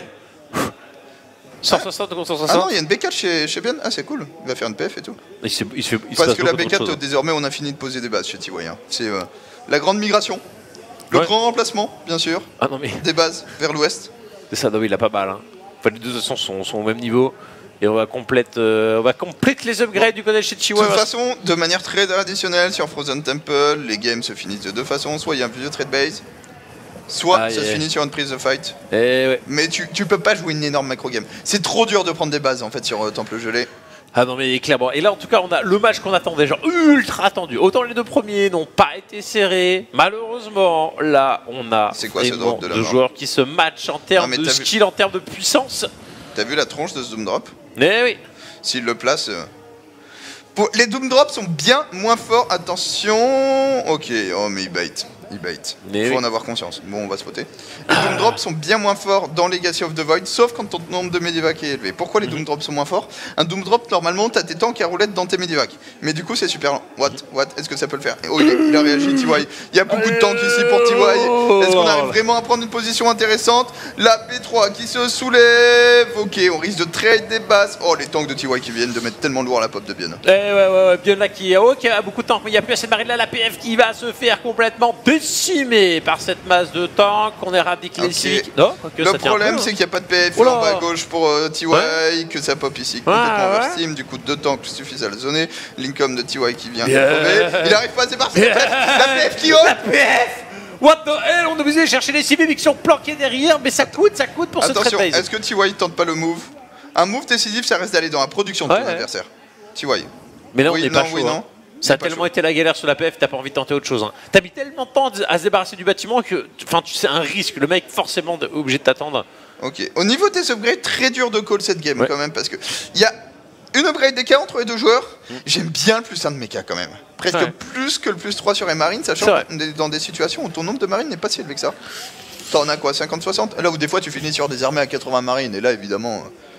160 contre Ah 160. non, il y a une B4 chez Ben. Ah, c'est cool. Il va faire une PF et tout. Il se Parce passe que la beaucoup d'autres B4, choses. désormais, on a fini de poser des bases chez TY. Hein. C'est la grande migration. Le Ouais. grand remplacement, bien sûr, Ah non mais des bases vers l'ouest. c'est ça, non mais il a pas mal. Hein. Enfin, les deux de toute façon sont au même niveau. Et on va complète les upgrades du côté de chez De Chihuahua. toute façon, de manière très traditionnelle sur Frozen Temple, les games se finissent de deux façons. Soit il y a un vieux trade base, soit ça se finit sur une prise de fight. Et ouais. Mais tu peux pas jouer une énorme macro game. C'est trop dur de prendre des bases en fait sur Temple Gelé. Ah non mais clairement. Et là en tout cas on a le match qu'on attendait, genre ultra attendu. Autant les deux premiers n'ont pas été serrés. Malheureusement là on a C'est quoi ce vraiment drop de la deux main joueurs qui se matchent en termes mais de t'as vu- skill, en termes de puissance. T'as vu la tronche de ce Doom Drop? Mais oui. S'il le place. Les Doom Drops sont bien moins forts. Attention. Ok, oh mais il bait. Il bait. Mais Faut oui. en avoir conscience. Bon, on va spotter. Les Doom Drops sont bien moins forts dans Legacy of the Void, sauf quand ton nombre de Medivac est élevé. Pourquoi les Doom Drops sont moins forts? Un Doom Drop, normalement, t'as des tanks à roulette dans tes Medivac. Mais du coup, c'est super lent. What? Est-ce que ça peut le faire? Oh, il a réagi, TY. Il y a beaucoup de tanks ici pour TY. Est-ce qu'on arrive vraiment à prendre une position intéressante? La P3 qui se soulève. Ok, on risque de trade des basses. Oh, les tanks de TY qui viennent de mettre tellement lourd la pop de Bion. Ouais, bien là qui a beaucoup de tanks, mais il n'y a plus assez de marine là, la PF qui va se faire complètement décimée par cette masse de tanks. On éradique les Ok. civiques. Non, quoique Le ça tient un problème, peu, c'est hein. qu'il n'y a pas de PF Oula. en bas à gauche pour TY, que ça pop ici complètement Ouais. oversteam. Du coup, 2 tanks suffisent à le zoner. Lincoln de TY qui vient Yeah. de crever. Il arrive pas, c'est parti. La PF qui hop. La PF What the hell? On est obligé de chercher les civils qui sont planqués derrière, mais ça coûte pour ce Attention, trade base. est-ce que TY tente pas le move? Un move décisif, ça reste d'aller dans la production de ton Ouais. adversaire. TY. Mais là, on Oui, n'est pas non, chaud. oui, hein. non. Ça a pas tellement chaud. été la galère sur la PF, t'as pas envie de tenter autre chose. Hein. T'as mis tellement de temps à se débarrasser du bâtiment que, enfin, tu sais, un risque. Le mec, forcément, obligé de t'attendre. Ok. Au niveau des upgrades, très dur de call cette game Ouais. quand même parce que il y a une upgrade des cas entre les deux joueurs. J'aime bien le plus 1 de mecha quand même. Presque Ouais. plus que le plus 3 sur les marines, sachant C'est vrai. que dans des situations où ton nombre de marines n'est pas si élevé que ça. T'en as quoi, 50-60? Là où des fois tu finis sur des armées à 80 marines, et là évidemment.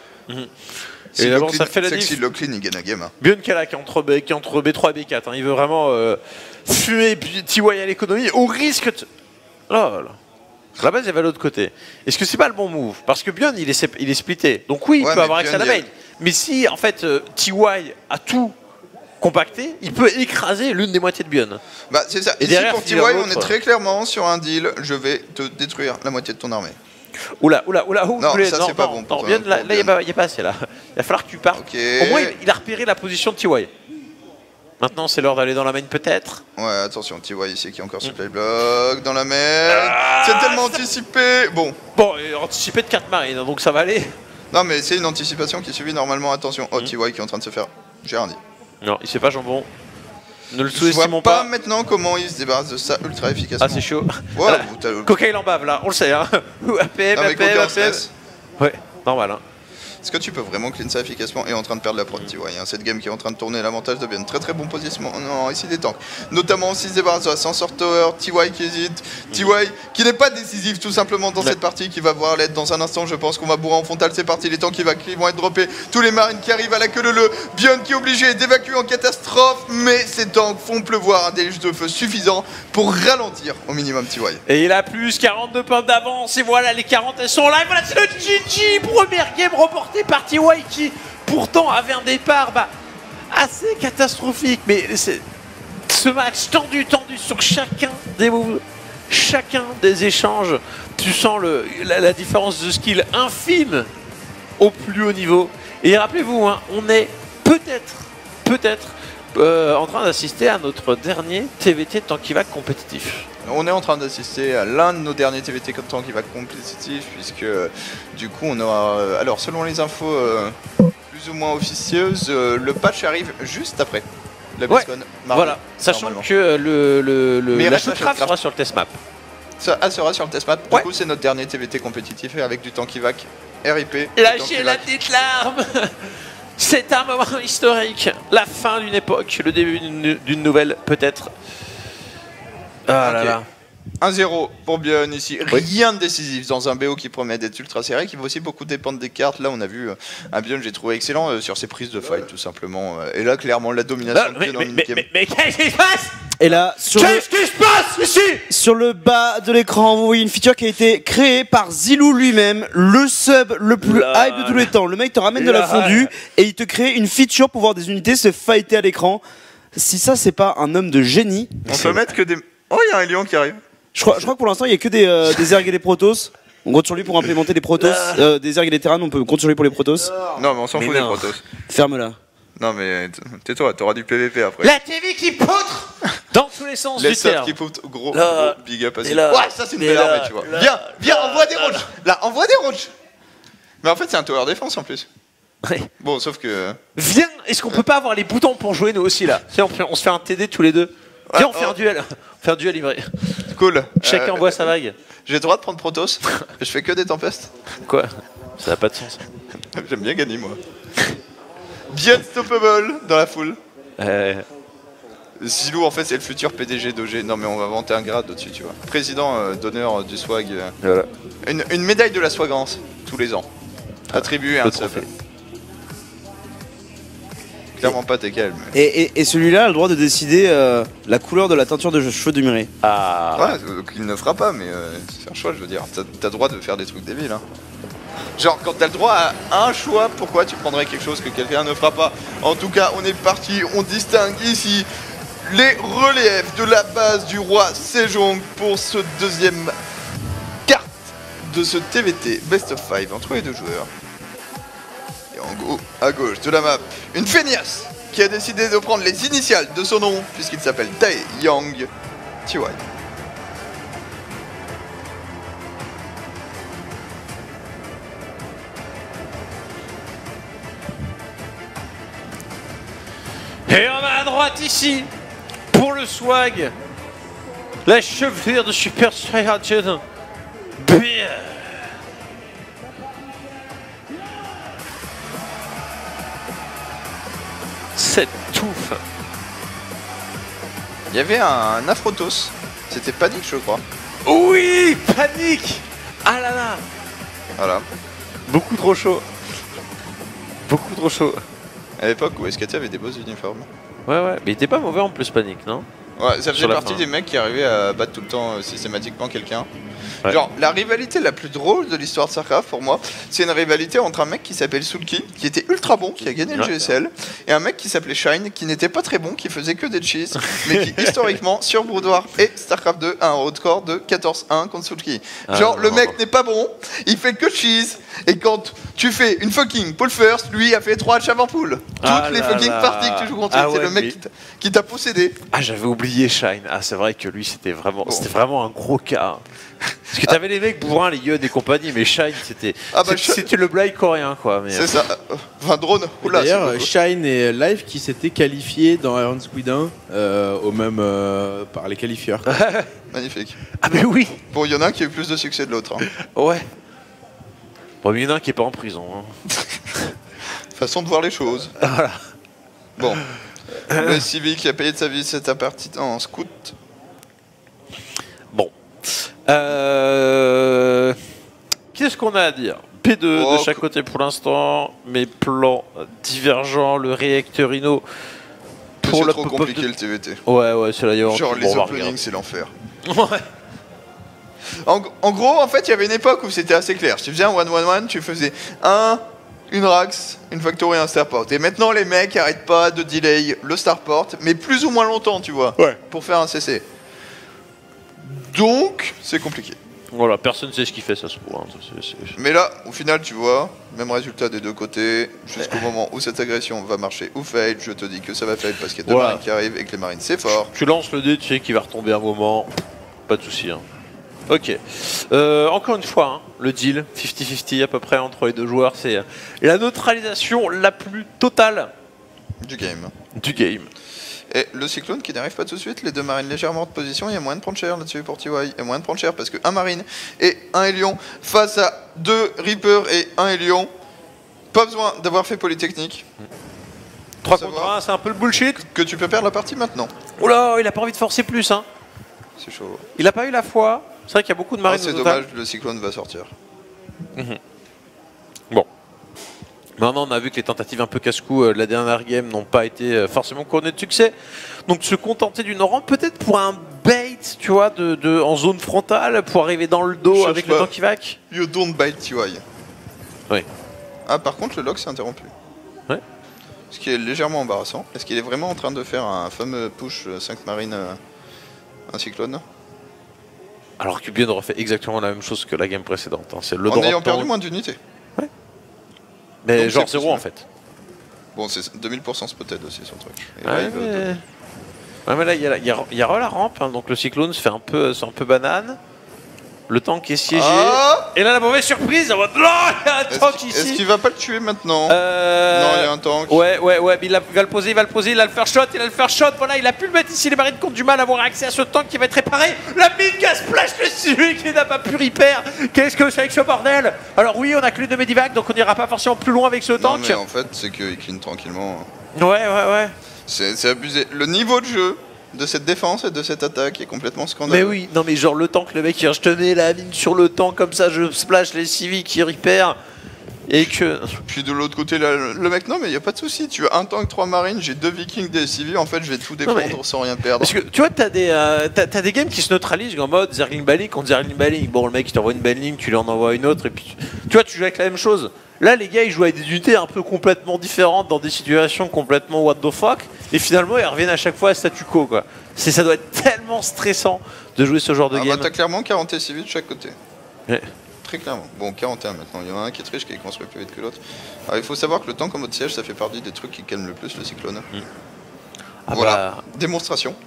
Et d'abord, ça fait la c'est que diff. si le clean il gagne la game. Hein. Björn Kala qui est entre B3 et B4. Hein. Il veut vraiment fumer TY à l'économie au risque de... Oh là là. La base, elle va de l'autre côté. Est-ce que c'est pas le bon move? Parce que Björn, il est splitté. Donc oui, il Ouais, peut mais avoir accès à la Björn, main. Mais si, en fait, TY a tout compacté, il peut écraser l'une des moitiés de Björn. Bah c'est ça. Et Ici derrière, pour s'il TY, y a on l'autre- est très clairement sur un deal. Je vais te détruire la moitié de ton armée. Oula, où Non, vous voulez- ça, c'est pas bon pour- Björn, là, pour il n'y Björn. a pas assez là. Il va falloir que tu partes. Ok. Au moins, il a repéré la position de TY. Maintenant, c'est l'heure d'aller dans la main peut-être. Ouais, attention, TY ici qui est encore supply block dans la mer. C'est tellement anticipé. Bon. Bon, anticipé de 4 marines, donc ça va aller. Non mais c'est une anticipation qui suit normalement, attention. Oh, TY qui est en train de se faire. J'ai rien dit. Non, il se fait pas jambon. Ne le Je vois sous-estimons pas pas. maintenant comment il se débarrasse de ça ultra efficacement. Ah, c'est chaud. Ouais, Voilà. t'as le- Coca, il en bave là, on le sait. Hein. Ou APM, Non, mais Coca en APM. stress. Ouais, normal. Hein. Est-ce que tu peux vraiment clean ça efficacement et en train de perdre la prod, TY, hein, cette game qui est en train de tourner l'avantage de bien. Très très bon positionnement. Non, ici des tanks. Notamment aussi se débarrasse de la Sensor Tower, TY qui hésite. TY qui n'est pas décisif tout simplement dans Ouais. cette partie, qui va voir l'aide dans un instant. Je pense qu'on va bourrer en frontal. C'est parti, les tanks qui vont être droppés. Tous les marines qui arrivent à la queue leu. Björn qui est obligé d'évacuer en catastrophe. Mais ces tanks font pleuvoir un déluge de feu suffisant pour ralentir au minimum TY. Et il a plus 42 points d'avance. Et voilà, les 40 elles sont là. Et voilà, c'est le GG. Première game remportée par TY qui pourtant avait un départ assez catastrophique. Mais ce match tendu sur chacun des moves, chacun des échanges. Tu sens la différence de skill infime au plus haut niveau. Et rappelez-vous, hein, on est peut-être en train d'assister à notre dernier TVT Tankivac compétitif. On est en train d'assister à l'un de nos derniers TVT comme temps qui va compétitif, puisque du coup on aura, alors selon les infos plus ou moins officieuses, le patch arrive juste après la Ouais, BlizzCon. mardi, Voilà, sachant normalement. que Mais il la reste la Shotcraft Shotcraft. sera sur le test map. Ça sera sur le test map. Ouais. Du coup c'est notre dernier TVT compétitif et avec du Tankivac RIP. Lâchez la petite larme. C'est un moment historique, la fin d'une époque, le début d'une nouvelle peut-être. Ah là Ok. là. 1-0 pour Björn ici, Oui. rien de décisif dans un BO qui promet d'être ultra serré, qui va aussi beaucoup dépendre des cartes. Là on a vu un Björn, j'ai trouvé excellent sur ses prises de fight tout simplement. Et là clairement la domination de Björn en mid-game. Mais qu'est-ce qui se passe? Et là, Qu'est-ce qui se passe ici? sur le bas de l'écran, vous voyez une feature qui a été créée par Zilou lui-même, le sub le plus Là. hype de tous les temps. Le mec te ramène de la Là. fondue et il te crée une feature pour voir des unités se fighter à l'écran. Si ça, c'est pas un homme de génie. On peut mettre que des... Oh il y a un lion qui arrive. Je crois que pour l'instant, il y a que des Zerg et des Protoss. On compte sur lui pour implémenter les Protoss. Des ergs et des Terran, on peut compter sur lui pour les Protoss. Non, mais on s'en Mais fout des non. Protoss. Ferme-la. Non, mais tais-toi, t'auras du PVP après. La TV qui poutre dans tous les sens Les du subs terme. qui poutent, gros, Là, gros big up à et ça. là, Ouais, ça c'est une et belle là, armée, tu vois. là, Viens, viens, là, envoie des là, roaches. Là, envoie des roaches. Mais en fait, c'est un tower défense en plus. Ouais. Bon, sauf que. Viens, est-ce qu'on peut pas avoir les boutons pour jouer nous aussi là? Tiens, on se fait un TD tous les deux. Viens, on fait un duel. On fait un duel livré. Cool. Chacun envoie sa vague. J'ai le droit de prendre Protoss. Je fais que des tempestes. Quoi? Ça n'a pas de sens. J'aime bien gagner, moi. Bien stoppable dans la foule. Zilou, en fait, c'est le futur PDG d'OG. Non, mais on va inventer un grade au-dessus, tu vois. Président d'honneur du swag. Voilà. Une médaille de la swagance, tous les ans. Attribuée à un le sub. trophée. Clairement pas TKL, mais. Et celui-là a le droit de décider la couleur de la teinture de cheveux du Mireille. Ah. Ouais, donc il ne fera pas, mais c'est un choix, je veux dire. T'as le droit de faire des trucs débiles, hein. Genre, quand t'as le droit à un choix, pourquoi tu prendrais quelque chose que quelqu'un ne fera pas? En tout cas, on est parti, on distingue ici les reliefs de la base du roi Sejong pour ce deuxième carte de ce TVT Best of 5 entre les deux joueurs. Et en haut, à gauche de la map, une feignasse qui a décidé de prendre les initiales de son nom, puisqu'il s'appelle Tae Young TY. Et on va à droite ici, pour le swag, la chevelure de Super Saiyan. Bien. Cette touffe. Il y avait un Afrotos, c'était Panic, je crois. Oui, panique. Ah là là. Voilà. Beaucoup trop chaud. Beaucoup trop chaud. À l'époque où SKT avait des beaux uniformes. Ouais, ouais. Mais il était pas mauvais en plus, panique, non? Ouais, ça faisait Sur la partie fin. des mecs qui arrivaient à battre tout le temps systématiquement quelqu'un. Ouais. Genre, la rivalité la plus drôle de l'histoire de StarCraft pour moi, c'est une rivalité entre un mec qui s'appelle Sulky, qui était ultra bon, qui a gagné le Ouais. GSL, et un mec qui s'appelait Shine, qui n'était pas très bon, qui faisait que des cheese, mais qui historiquement, sur Boudoir et StarCraft 2, a un haut score de 14-1 contre Sulky. Genre, Ah, le non. mec n'est pas bon, il fait que cheese, et quand tu fais une fucking pull first, lui a fait 3 avant pool. Ah Toutes les là fucking là. parties que tu joues contre Ah lui, c'est ouais, le mec mais- qui t'a possédé. Ah, j'avais oublié Shine. Ah, c'est vrai que lui, c'était vraiment, Bon. c'était vraiment un gros cas. Parce que t'avais les mecs bourrins, les Yod et compagnie, mais Shine, c'était, Ah bah, c'était le blague coréen, quoi. Mais, C'est ça. Enfin, drone. Oula, c'est D'ailleurs, beau. Shine et Live qui s'étaient qualifiés dans Iron Squid 1 au même par les qualifieurs. Magnifique. Ah, mais oui. Bon, il y en a un qui a eu plus de succès de l'autre. Hein. Ouais. Bon, mais il y en a un qui est pas en prison. Hein. Façon de voir les choses. Voilà. Bon. Le civil qui a payé de sa vie cette partie en scout. Bon. Qu'est-ce qu'on a à dire? P2 Oh, de chaque côté pour l'instant, mes plans divergents, le réacteur Rhino pour C'est la trop pop-up compliqué de- le TVT. Ouais, ouais, c'est la York. Genre, Bon, les on va openings, c'est l'enfer. regarder. Ouais. En gros, en fait, il y avait une époque où c'était assez clair. Si tu faisais un 1-1-1, tu faisais une Rax, une Factory et un Starport. Et maintenant, les mecs arrêtent pas de delay le Starport, mais plus ou moins longtemps, tu vois, pour faire un CC. Donc, c'est compliqué. Voilà, personne sait ce qu'il fait, ça se trouve. Hein. Mais là, au final, tu vois, même résultat des deux côtés, jusqu'au moment où cette agression va marcher ou fail, je te dis que ça va fail parce qu'il y a deux Voilà. marines qui arrivent et que les marines c'est fort. Tu lances le dé, tu sais qu'il va retomber un moment. Pas de souci. Hein. Ok. Encore une fois, hein, le deal 50-50 à peu près entre les deux joueurs, c'est la neutralisation la plus totale Du game. du game. Et le cyclone qui n'arrive pas tout de suite, les deux marines légèrement de position, il y a moyen de prendre cher là-dessus pour TY. Il y a moyen de prendre cher parce que un marine et un hélion face à deux Reapers et un hélion. Pas besoin d'avoir fait Polytechnique. 3 savoir. contre 1, c'est un peu le bullshit. Que tu peux perdre la partie maintenant. Oula, il a pas envie de forcer plus. Hein. C'est chaud. Il a pas eu la foi. C'est vrai qu'il y a beaucoup de Ah, marines c'est au total. dommage, le cyclone va sortir. Bon. Maintenant, on a vu que les tentatives un peu casse-cou de la dernière game n'ont pas été forcément couronnées de succès. Donc, se contenter d'une rampe, peut-être pour un bait, tu vois, en zone frontale, pour arriver dans le dos Cherche avec pas. le tank vac. You don't bite TY. Oui. Ah, par contre, le lock s'est interrompu. Ouais. Ce qui est légèrement embarrassant. Est-ce qu'il est vraiment en train de faire un fameux push 5 marines, un cyclone? Alors que Björn refait exactement la même chose que la game précédente. Hein. C'est le En drop ayant perdu down, moins d'unités. mais Donc, genre c'est 0 en possible. fait. Bon, c'est 2000% spotted aussi sur le truc. Et Ouais, là, il veut- ouais, mais là, il y a la rampe, hein, donc le cyclone se fait un peu banane. Le tank est siégé. Ah Et là, la mauvaise surprise, en mode, non, il y a un tank Est-ce ici. qu'il va pas le tuer maintenant? Non, il y a un tank. Ouais, mais il va le poser, il a le first shot, voilà, il a pu le mettre ici, les marines comptent du mal à avoir accès à ce tank qui va être réparé. La mine gas splash le celui qui n'a pas pu repair. Qu'est-ce que c'est avec ce bordel? Alors oui, on a que les 2 medivacs, donc on n'ira pas forcément plus loin avec ce Non, tank. mais en fait, c'est qu'il clean tranquillement. Ouais. C'est abusé. Le niveau de jeu de cette défense et de cette attaque est complètement scandaleux. Mais oui, non mais genre le tank, le mec je tenais la mine sur le tank comme ça, je splash les civiques qui repair. Et que... Puis de l'autre côté, là, le mec, non mais y a pas de souci. Tu as un tank, 3 marines, j'ai 2 vikings, des civils. En fait, je vais tout défendre mais- sans rien perdre. Parce que tu vois, t'as des games qui se neutralisent en mode Zergling Balling contre Zergling Balling. Bon, le mec il t'envoie une belle ligne, tu lui en envoies une autre, et puis tu vois, tu joues avec la même chose. Là, les gars ils jouent avec des unités un peu complètement différentes dans des situations complètement what the fuck, et finalement ils reviennent à chaque fois à statu quo quoi. Ça doit être tellement stressant de jouer ce genre de Ah bah, game. t'as clairement 40 civils de chaque côté. Ouais. Très clairement. Bon, 41 maintenant. Il y en a un qui est riche qui est construit plus vite que l'autre. Alors il faut savoir que le tank en mode siège, ça fait partie des trucs qui calment le plus le cyclone. Ah Voilà. Démonstration.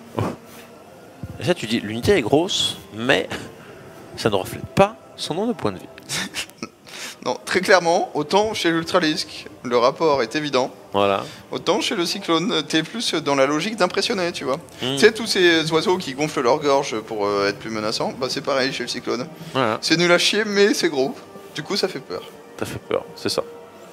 Et ça, tu dis, l'unité est grosse, mais ça ne reflète pas son nombre de points de vie. Non, très clairement, autant chez l'Ultralisk, le rapport est évident. Voilà. Autant chez le cyclone, t'es plus dans la logique d'impressionner, tu vois. Mm. Tu sais, tous ces oiseaux qui gonflent leur gorge pour être plus menaçants, bah c'est pareil chez le cyclone. Voilà. C'est nul à chier, mais c'est gros. Du coup, ça fait peur. Ça fait peur, c'est ça.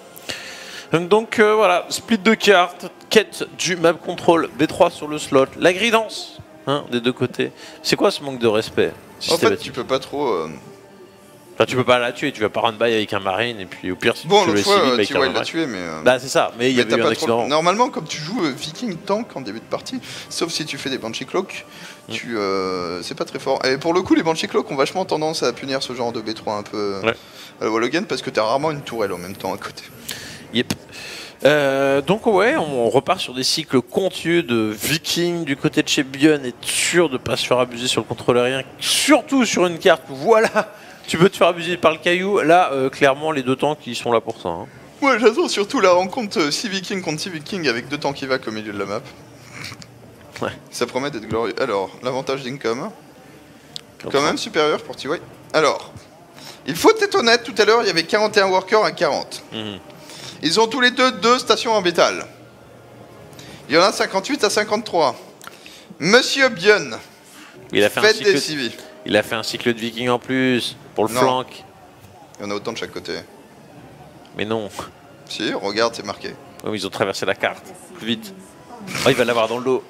Donc voilà, split de cartes, quête du map control, B3 sur le slot, la gridance des deux côtés. C'est quoi ce manque de respect En fait, systématique? tu peux pas trop. Enfin, tu peux pas la tuer, tu vas pas run by avec un marine, et puis au pire, si Bon, tu tues l'autre les fois, civils avec tu un vois, il l'a marine. tué, mais. Bah, c'est ça, mais il y mais avait t'as eu un pas accident. trop... Normalement, comme tu joues Viking Tank en début de partie, sauf si tu fais des Banshee Cloak, c'est pas très fort. Et pour le coup, les Banshee Cloak ont vachement tendance à punir ce genre de B3 un peu Ouais. à la Wallogan parce que t'as rarement une tourelle en même temps à côté. Yep. Donc ouais, on repart sur des cycles continus de Viking du côté de chez Björn, être sûr de pas se faire abuser sur le contrôle aérien, surtout sur une carte où voilà, tu peux te faire abuser par le caillou. Là, clairement, les deux tanks ils sont là pour ça. Hein. Ouais, j'attends surtout la rencontre 6 Vikings contre 6 Vikings avec 2 tanks Evac au milieu de la map. Ouais. Ça promet d'être glorieux. Alors, l'avantage d'Incom, quand même supérieur pour TY. Alors, il faut être honnête, tout à l'heure il y avait 41 workers à 40. Mhm. Ils ont tous les deux stations en bétal. Il y en a 58 à 53. Monsieur Björn, Il a fait un faites cycle. des civils. Il a fait un cycle de Viking en plus pour le Non. flank. Il y en a autant de chaque côté. Mais non. Si, regarde, c'est marqué. Oh, ils ont traversé la carte plus vite. Oh, il va l'avoir dans le dos.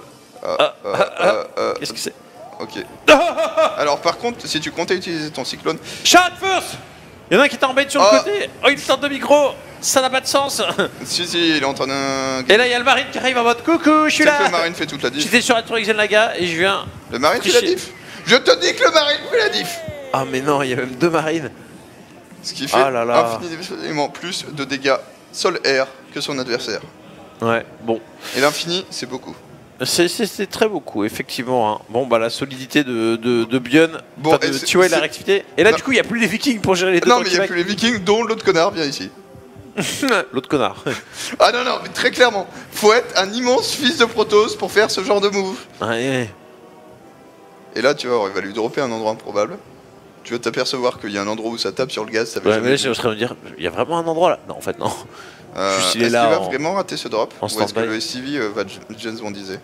Qu'est-ce que c'est? Ok. Alors par contre, si tu comptais utiliser ton cyclone, Shot first. Il y en a un qui t'embête sur le Ah. côté. Oh, il sort de micro. Ça n'a pas de sens. si il est en train de... Et là, il y a le marine qui arrive en mode coucou, je suis C'est que là. le marine fait toute la diff. J'étais sur la tour Xenlaga et je viens. Le marine fait la tricher. diff. Je te dis que le marine fait la diff. Ah, mais non, il y a même deux marines. Ce qui fait Ah là là. infiniment plus de dégâts sol-air que son adversaire. Ouais, bon. Et l'infini, c'est beaucoup. C'est très beaucoup, effectivement. Hein. Bon, bah, la solidité de Björn, Bon, enfin, et de c'est- Tiwa et la c'est- réactivité. Et là, Non. du coup, il n'y a plus les Vikings pour gérer les deux Non, tanks mais il n'y a Evac. plus les vikings, dont l'autre connard vient ici. L'autre connard. Ah non, non, mais très clairement, faut être un immense fils de Protoss pour faire ce genre de move. Ouais. Et là, tu vois, il va lui dropper un endroit improbable. Tu vas t'apercevoir qu'il y a un endroit où ça tape sur le gaz, ça va Ouais, jamais mais là, vu. je serais me dire, il y a vraiment un endroit là. Non, en fait, non. Juste, il est Est-ce là qu'il va en- vraiment rater ce drop en Ou est-ce que stand-by. le SCV va James Bond disait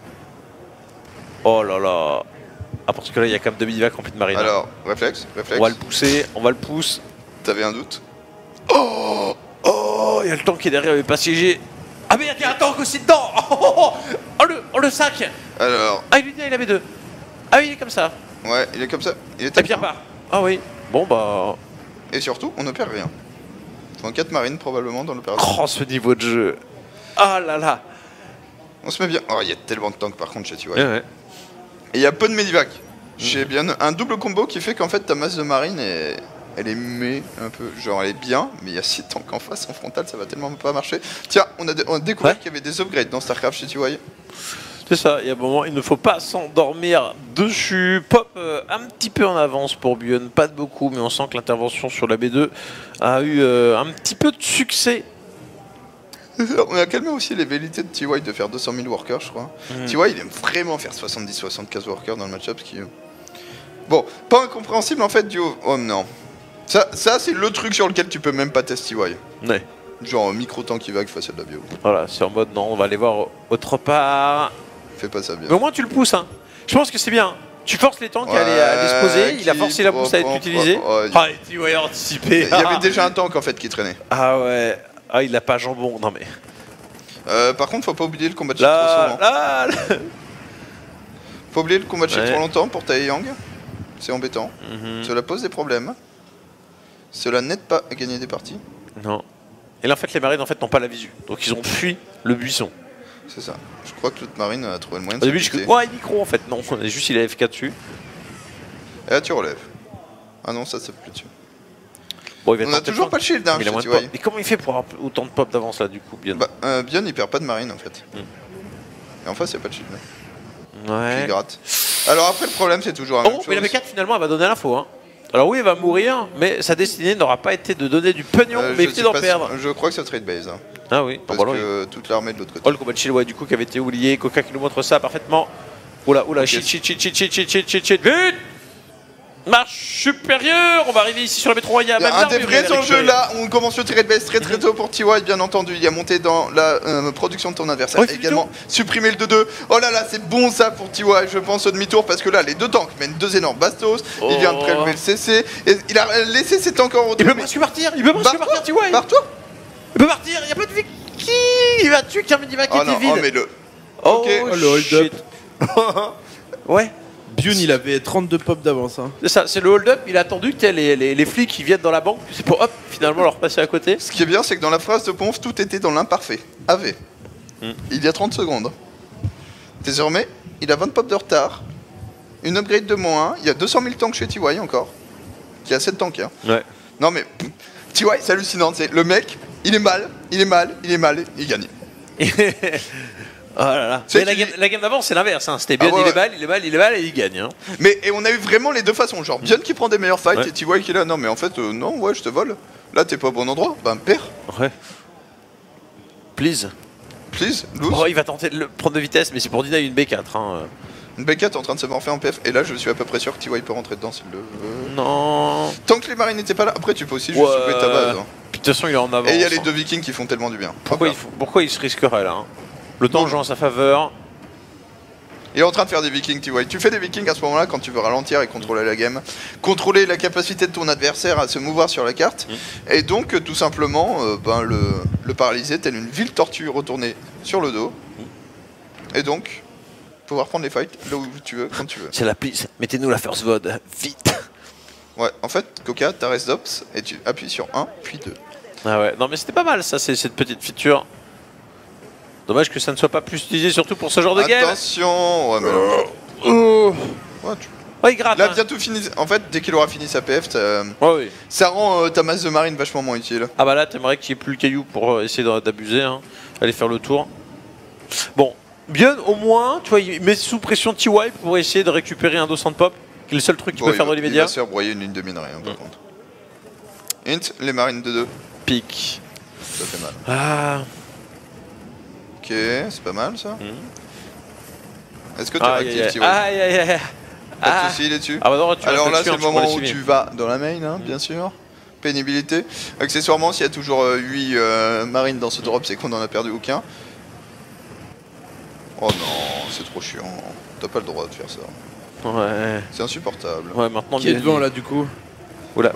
Oh là là. Ah, parce que là, il y a quand même 2 millivacs remplis de marine. hein. Alors, réflexe, On réflexe. va le pousser, on va le pousser. T'avais un doute Oh, il y a le tank qui est derrière, il est pas siégé. Ah, mais il y a un tank aussi dedans. Oh, le sac. Alors, Ah, il avait 2. Ah oui, il est comme ça. ouais, il est comme ça. Il est Et tapis. puis il repart. Ah oui. Bon, bah. Et surtout, on ne perd rien. 34 marines probablement dans l'opération. Oh, ce niveau de jeu. Ah là là. On se met bien. Oh, il y a tellement de tanks par contre chez TY. Ouais, ouais. Et il y a peu de medivac. J'ai bien un double combo qui fait qu'en fait ta masse de marine elle est mais un peu. Genre elle est bien, mais il y a 6 tanks en face, en frontal, ça va tellement pas marcher. Tiens, on a découvert Ouais. qu'il y avait des upgrades dans StarCraft chez TY. C'est ça, il y a un moment, il ne faut pas s'endormir dessus. Pop un petit peu en avance pour Björn, pas de beaucoup, mais on sent que l'intervention sur la B2 a eu un petit peu de succès. On a calmé aussi les velléités de TY de faire 200 000 workers, je crois. TY, il aime vraiment faire 70-75 workers dans le match-up. Bon, pas incompréhensible en fait, Duo. Oh non. Ça c'est le truc sur lequel tu peux même pas tester TY. Ouais. Genre micro-tank qui va face à de la bio. Voilà, c'est en mode non, on va aller voir autre part. Fais pas ça bien. Mais au moins tu le pousses, hein. Je pense que c'est bien. Tu forces les tanks à aller se poser, il a forcé la pousse à être utilisée. Ah, TY a anticipé. Il y avait déjà un tank en fait qui traînait. Ah ouais. Ah, il a pas jambon, non mais. Par contre, faut pas oublier le combat de trop souvent. Faut oublier le combat de trop longtemps pour Taeyang. C'est embêtant. Cela pose des problèmes. Cela n'aide pas à gagner des parties. Non. Et là, en fait, les marines en fait n'ont pas la visu. Donc ils ont fui le buisson. C'est ça. Je crois que l'autre marine a trouvé le moyen de Au début, je s'occuper. ouais, micro en fait. Non, juste il a FK dessus. Et là, tu relèves. Ah non, ça fait plus dessus. Bon, il va On a tenter toujours de pas le shield, hein, il a moins de tu vois. pop. Mais comment il fait pour avoir autant de pop d'avance là, du coup, bien Björn, il perd pas de marine en fait. Et en face, il n'y a pas de shield. Ouais. Il gratte. Alors après, le problème, c'est toujours la même Oh, chose. mais la B4 finalement, elle va donner l'info. Hein. Alors oui, elle va mourir, mais sa destinée n'aura pas été de donner du pognon, mais je éviter suis d'en pas perdre. sûr. Je crois que ça trade base. Hein, Ah oui, parce bah, voilà, que toute l'armée de l'autre côté. Oh, le combat de Chill, ouais, du coup, qui avait été oublié. Coca qui nous montre ça parfaitement. Oula, Ok. shit. Vite! Marche supérieure! On va arriver ici sur la métro royale. Il y a un des vrais enjeux là, on commence le trade base très tôt pour TY, bien entendu. Il y a monté dans la production de ton adversaire. Oh, il fait Également supprimer le 2-2. Oh là là, c'est bon ça pour TY, je pense au demi-tour parce que là, les deux tanks mènent deux énormes bastos. Il vient de prélever le CC. Et il a laissé ses tanks en retour. Il peut presque partir, TY! Barre-toi. Il peut partir, il n'y a pas de Vicky! Il va tuer qu'un minima qui Oh était non, vide. oh mais le... Oh, Ok. le hold-up. Ouais. Björn, il avait 32 pop d'avance. Hein. C'est ça, c'est le hold-up. Il a attendu que les flics qui viennent dans la banque, c'est pour hop, finalement leur passer à côté. Ce qui est bien, c'est que dans la phrase de Ponf, tout était dans l'imparfait. AV. Il y a 30 secondes. Désormais, il a 20 pop de retard. Une upgrade de moins 1. Il y a 200 000 tanks chez TY encore. Qui a 7 tanks. Hein. Ouais. Non mais, TY, c'est hallucinant. C'est le mec, il est mal, il gagne. Oh là là. C'est Mais qui- la game d'avant, c'est l'inverse. Hein. C'était bien, Ah ouais, il est mal et il gagne. Hein. Et on a eu vraiment les deux façons. Genre, Björn qui prend des meilleurs fights Ouais. et TY qui est là. Non mais en fait, non, ouais, je te vole. Là, t'es pas au bon endroit. Ben, perds. Ouais. Please. Please, lose. Oh, il va tenter de le prendre de vitesse, mais c'est pour deny une B4. Hein. Une B4 est en train de se morfer en PF. Et là, je suis à peu près sûr que TY peut rentrer dedans s'il le veut. Non. Tant que les marines n'étaient pas là, après tu peux aussi juste soulever ta base. Hein. Puis, de toute façon, il est en avance. Et il y a les hein. deux vikings qui font tellement du bien. Pourquoi il se risquerait là hein. Le temps joue en sa faveur. Il est en train de faire des vikings, TY. Tu fais des vikings à ce moment-là quand tu veux ralentir et contrôler la game. Contrôler la capacité de ton adversaire à se mouvoir sur la carte. Et donc, tout simplement, le paralyser tel une ville tortue retournée sur le dos. Et donc, pouvoir prendre les fights là où tu veux, quand tu veux. C'est la please. Mettez-nous la first VOD. Vite. Ouais, en fait, Coca, t'as rest d'ops et tu appuies sur 1, puis 2. Ah ouais. Non mais c'était pas mal ça, c'est cette petite feature. Dommage que ça ne soit pas plus utilisé, surtout pour ce genre de game. Attention. Ouais, mais là, ouais, Oh, il gratte. là, hein. bientôt fini. En fait, dès qu'il aura fini sa PF, Ouais, oui. ça rend ta masse de marine vachement moins utile. Ah bah là, t'aimerais qu'il n'y ait plus le caillou pour essayer d'abuser. Hein. Aller faire le tour. Bon, bien au moins, tu vois, il met sous pression TY pour essayer de récupérer un 200 de pop, qui est le seul truc qu'il peut faire dans Il l'immédiat. va se faire broyer une ligne de minerai, hein, par contre. Hint, les marines de 2. Pique. Ça fait mal. Ah. Ok, c'est pas mal ça. Est-ce que tu réactives TY? Aïe aïe aïe. Pas de soucis, il est dessus. Ah bah non, tu Alors restes là, dessus, c'est hein, le tu pourras moment les où suivre. tu vas dans la main, hein, bien sûr. Pénibilité. Accessoirement, s'il y a toujours 8 marines dans ce drop, c'est qu'on en a perdu aucun. Oh non, c'est trop chiant. T'as pas le droit de faire ça. Ouais. C'est insupportable. Ouais, maintenant Qui est bien devant dit. là du coup? Oula.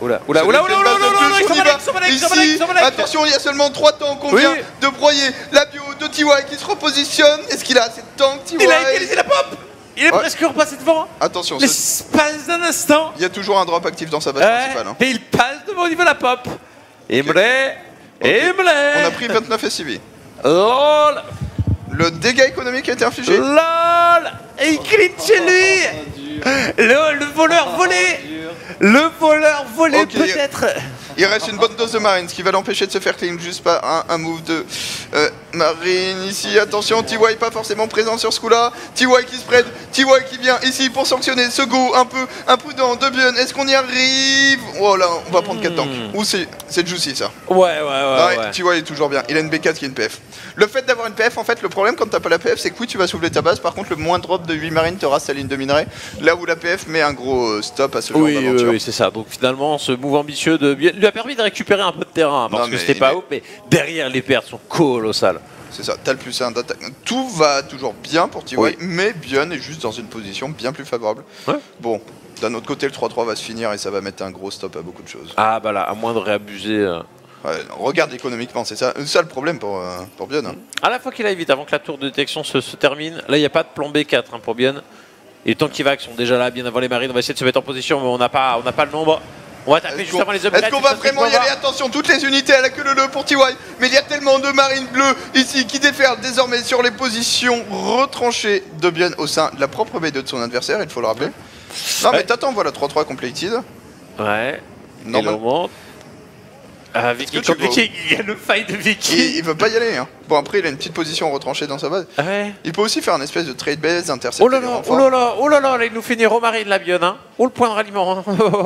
Ici, attention, il y a seulement 3 tanks qu'on Oui. vient de broyer. La bio de TY qui se repositionne. Est-ce qu'il a assez de tanks, TY? Il a égalisé la pop. Il est Ouais. presque repassé devant. Attention, L'espace d'un instant. il y a toujours un drop actif dans sa base Ouais, principale. Hein. et il passe devant au niveau de la pop. Emre. On a Emre. pris 29 SCV. LOL. Le dégât économique a été infligé. LOL. Et il crie chez lui. Le voleur volé. Le voleur volé Ok. peut-être. Il reste une bonne dose de Marine, ce qui va l'empêcher de se faire clean juste par un move de Marine ici. Attention, TY pas forcément présent sur ce coup-là. TY qui spread, TY qui vient ici pour sanctionner ce go un peu imprudent de Bion. Est-ce qu'on y arrive? Oh là, on va prendre 4 tanks. Ou c'est Juicy ça. Ouais. TY est toujours bien. Il a une B4 qui est une PF. Le fait d'avoir une PF, en fait, le problème quand t'as pas la PF, c'est que oui, tu vas soulever ta base. Par contre, le moins drop de 8 marines te rase ta ligne de minerai. Là où la PF met un gros stop à ce genre d'aventure. Oui, c'est ça. Donc finalement, ce move ambitieux de Bion lui a permis de récupérer un peu de terrain. Parce que c'était pas haut, mais derrière les pertes sont colossales. C'est ça, t'as le plus 1 d'attaque. Tout va toujours bien pour TY, mais Bion est juste dans une position bien plus favorable. Ouais. Bon, d'un autre côté, le 3-3 va se finir et ça va mettre un gros stop à beaucoup de choses. Ah bah là, à moins de réabuser. Ouais, regarde économiquement, c'est ça le problème pour Bion. Hein. À la fois qu'il aille vite, avant que la tour de détection se termine, là il n'y a pas de plan B4 pour Bion. Et les tanks qui va, qui sont déjà là, bien avant les marines, on va essayer de se mettre en position, mais on n'a pas le nombre. On va taper juste avant les upgrades. Est-ce qu'on va vraiment y aller? Attention, toutes les unités à la queue leu pour TY. Mais il y a tellement de marines bleues ici qui déferlent désormais sur les positions retranchées de Bion au sein de la propre B2 de son adversaire, il faut le rappeler. Non mais t'attends, voilà 3-3 completed. Ouais. Normalement. Ah, Viking comme Viking, il y a le fight de Viking. Il veut pas y aller. Hein. Bon, après, il a une petite position retranchée dans sa base. Ouais. Il peut aussi faire une espèce de trade base, intercepter. Oh là là, là, il nous fait une Romarine la Bion. Hein. Oh, le point de ralliement.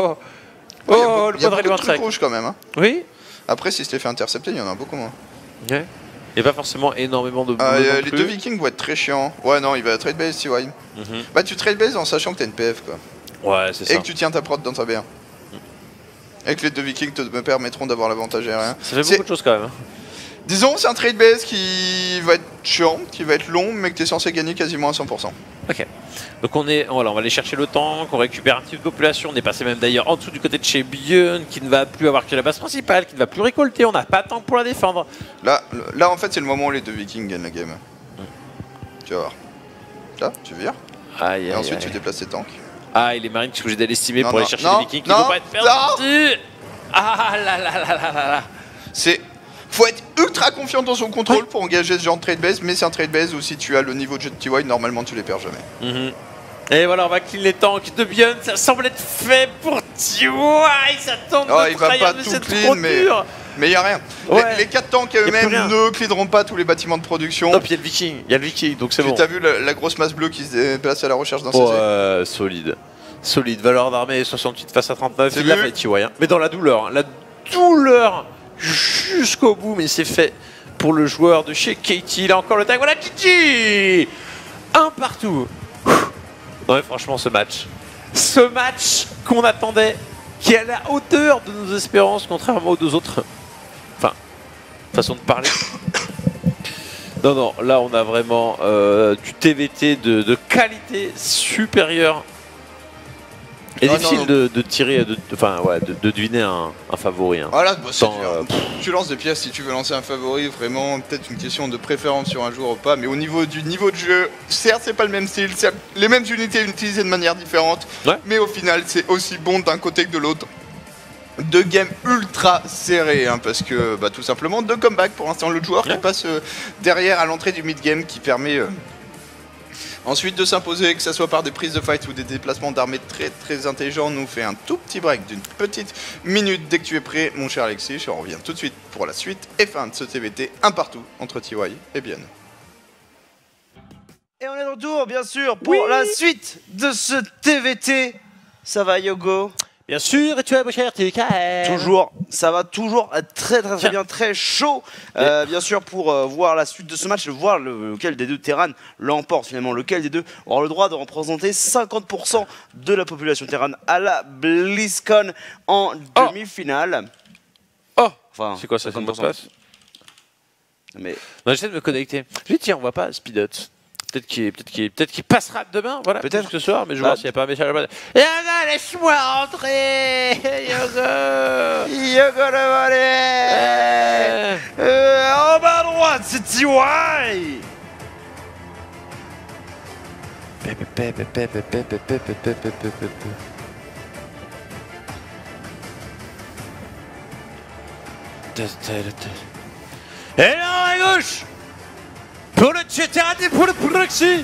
Oh, le point de ralliement de trucs rouges quand même. Hein. Oui. Après, si je l'ai fait intercepter, il y en a beaucoup moins. Ouais. Il n'y a pas forcément énormément de les deux Vikings vont être très chiants. Ouais, non, il va trade base, TY. Bah, tu trade base en sachant que t'as une PF, quoi. Ouais, c'est ça. Et que tu tiens ta prod dans ta B1. Et que les deux Vikings te permettront d'avoir l'avantage aérien. Ça fait beaucoup de choses quand même. Disons, c'est un trade base qui va être chiant, qui va être long, mais que tu es censé gagner quasiment à 100%. Ok. Donc on va aller chercher le tank, on récupère un petit peu de population. On est passé même d'ailleurs en dessous du côté de chez Bion, qui ne va plus avoir que la base principale, qui ne va plus récolter. On n'a pas de tank pour la défendre. Là en fait, c'est le moment où les deux Vikings gagnent la game. Tu vas voir. Là, tu vires. Et ensuite, tu déplaces tes tanks. Ah, et les marines qui sont obligés d'aller estimer pour aller chercher les Vikings qui ne vont pas être perdus. Ah là là là là là là. Faut être ultra confiant dans son contrôle pour engager ce genre de trade base, mais c'est un trade base où si tu as le niveau de jeu de TY, normalement tu les perds jamais. Et voilà, on va clean les tanks de Bion, ça semble être fait pour TY, ça tente de il va pas tout clean, mais il y a rien. Les 4 tanks eux-mêmes ne cleaneront pas tous les bâtiments de production. Non, puis il y a le Viking, donc c'est bon. Tu as vu la grosse masse bleue qui se déplace à la recherche d'un CC. Solide, valeur d'armée 68 face à 39, il l'a fait TY, hein. Mais dans la douleur, jusqu'au bout, mais c'est fait pour le joueur de chez Katie. Il a encore le tag, voilà GG. Un partout. Non mais franchement, ce match qu'on attendait, qui est à la hauteur de nos espérances, contrairement aux deux autres. Enfin, façon de parler. Non, là on a vraiment du TVT de qualité supérieure. Et difficile de tirer, de deviner un favori. Hein. Voilà, tu lances des pièces si tu veux lancer un favori, vraiment, peut-être une question de préférence sur un joueur ou pas, mais au niveau du niveau de jeu, certes c'est pas le même style, certes, les mêmes unités utilisées de manière différente, mais au final c'est aussi bon d'un côté que de l'autre. Deux games ultra serrés, hein, parce que tout simplement deux comebacks pour l'instant, le joueur qui passe derrière à l'entrée du mid-game qui permet... ensuite de s'imposer, que ce soit par des prises de fight ou des déplacements d'armées très très intelligents, nous fait un tout petit break d'une petite minute dès que tu es prêt, mon cher Alexis. Je reviens tout de suite pour la suite et fin de ce TVT un partout entre TY et Bion. Et on est de retour, bien sûr, pour la suite de ce TVT. Ça va, Yogo? Bien sûr, et tu es mon cher TK. Toujours, ça va toujours très bien, très chaud. Bien sûr, pour voir la suite de ce match, voir lequel des deux Terran l'emporte finalement, lequel des deux aura le droit de représenter 50% de la population Terran à la BlizzCon en demi-finale. C'est quoi ça, c'est une bonne passe? Mais... Non, j'essaie de me connecter. Je dis tiens, on voit pas Speedot. Peut-être qu'il passera demain, voilà, peut-être ce soir, mais je vais voir s'il n'y a pas un message. Yogo, laisse-moi rentrer. Yogo le volet. En bas à droite, c'est TY. Et là, à gauche, pour le Chetan et pour le Proxy.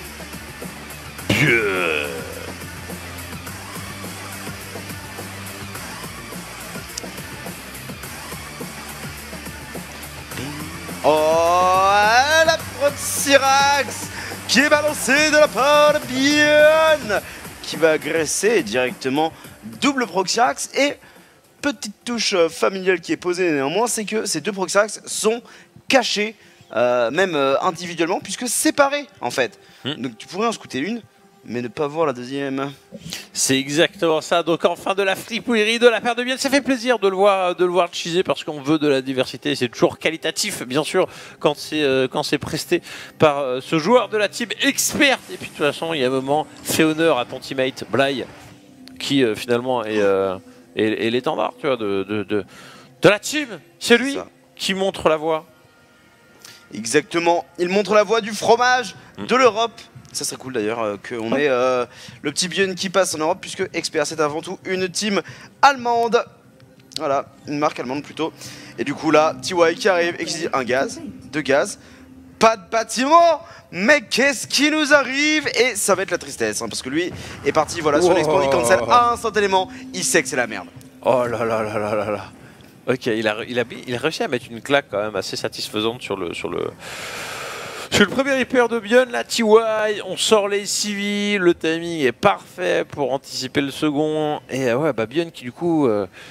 Syrax qui est balancé de la part de Björn qui va agresser directement double Proxyrax. Et petite touche familiale qui est posée néanmoins, c'est que ces deux Proxyrax sont cachés, même individuellement, puisque séparés en fait. Donc tu pourrais en scouter une, mais ne pas voir la deuxième. C'est exactement ça. Donc enfin de la fripouillerie de la paire de Björn. Ça fait plaisir de le voir cheeser parce qu'on veut de la diversité. C'est toujours qualitatif, bien sûr, quand c'est presté par ce joueur de la team experte. Et puis de toute façon, il y a un moment, fais honneur à ton teammate Bly, qui finalement est l'étendard, tu vois, de la team. C'est lui qui montre la voie. Exactement. Il montre la voie du fromage de l'Europe. Ça serait cool d'ailleurs qu'on ait le petit Björn qui passe en Europe, puisque XPR c'est avant tout une team allemande. Voilà, une marque allemande plutôt. Et du coup là, TY qui arrive et qui dit un gaz, deux gaz, pas de bâtiment. Mais qu'est-ce qui nous arrive? Et ça va être la tristesse, hein, parce que lui est parti voilà, sur l'exploit, il cancel instantanément, il sait que c'est la merde. Oh là là là là là là. Ok, il a réussi à mettre une claque quand même assez satisfaisante sur le premier Reaper de Björn, la TY, on sort les CV, le timing est parfait pour anticiper le second. Et ouais, bah Björn qui du coup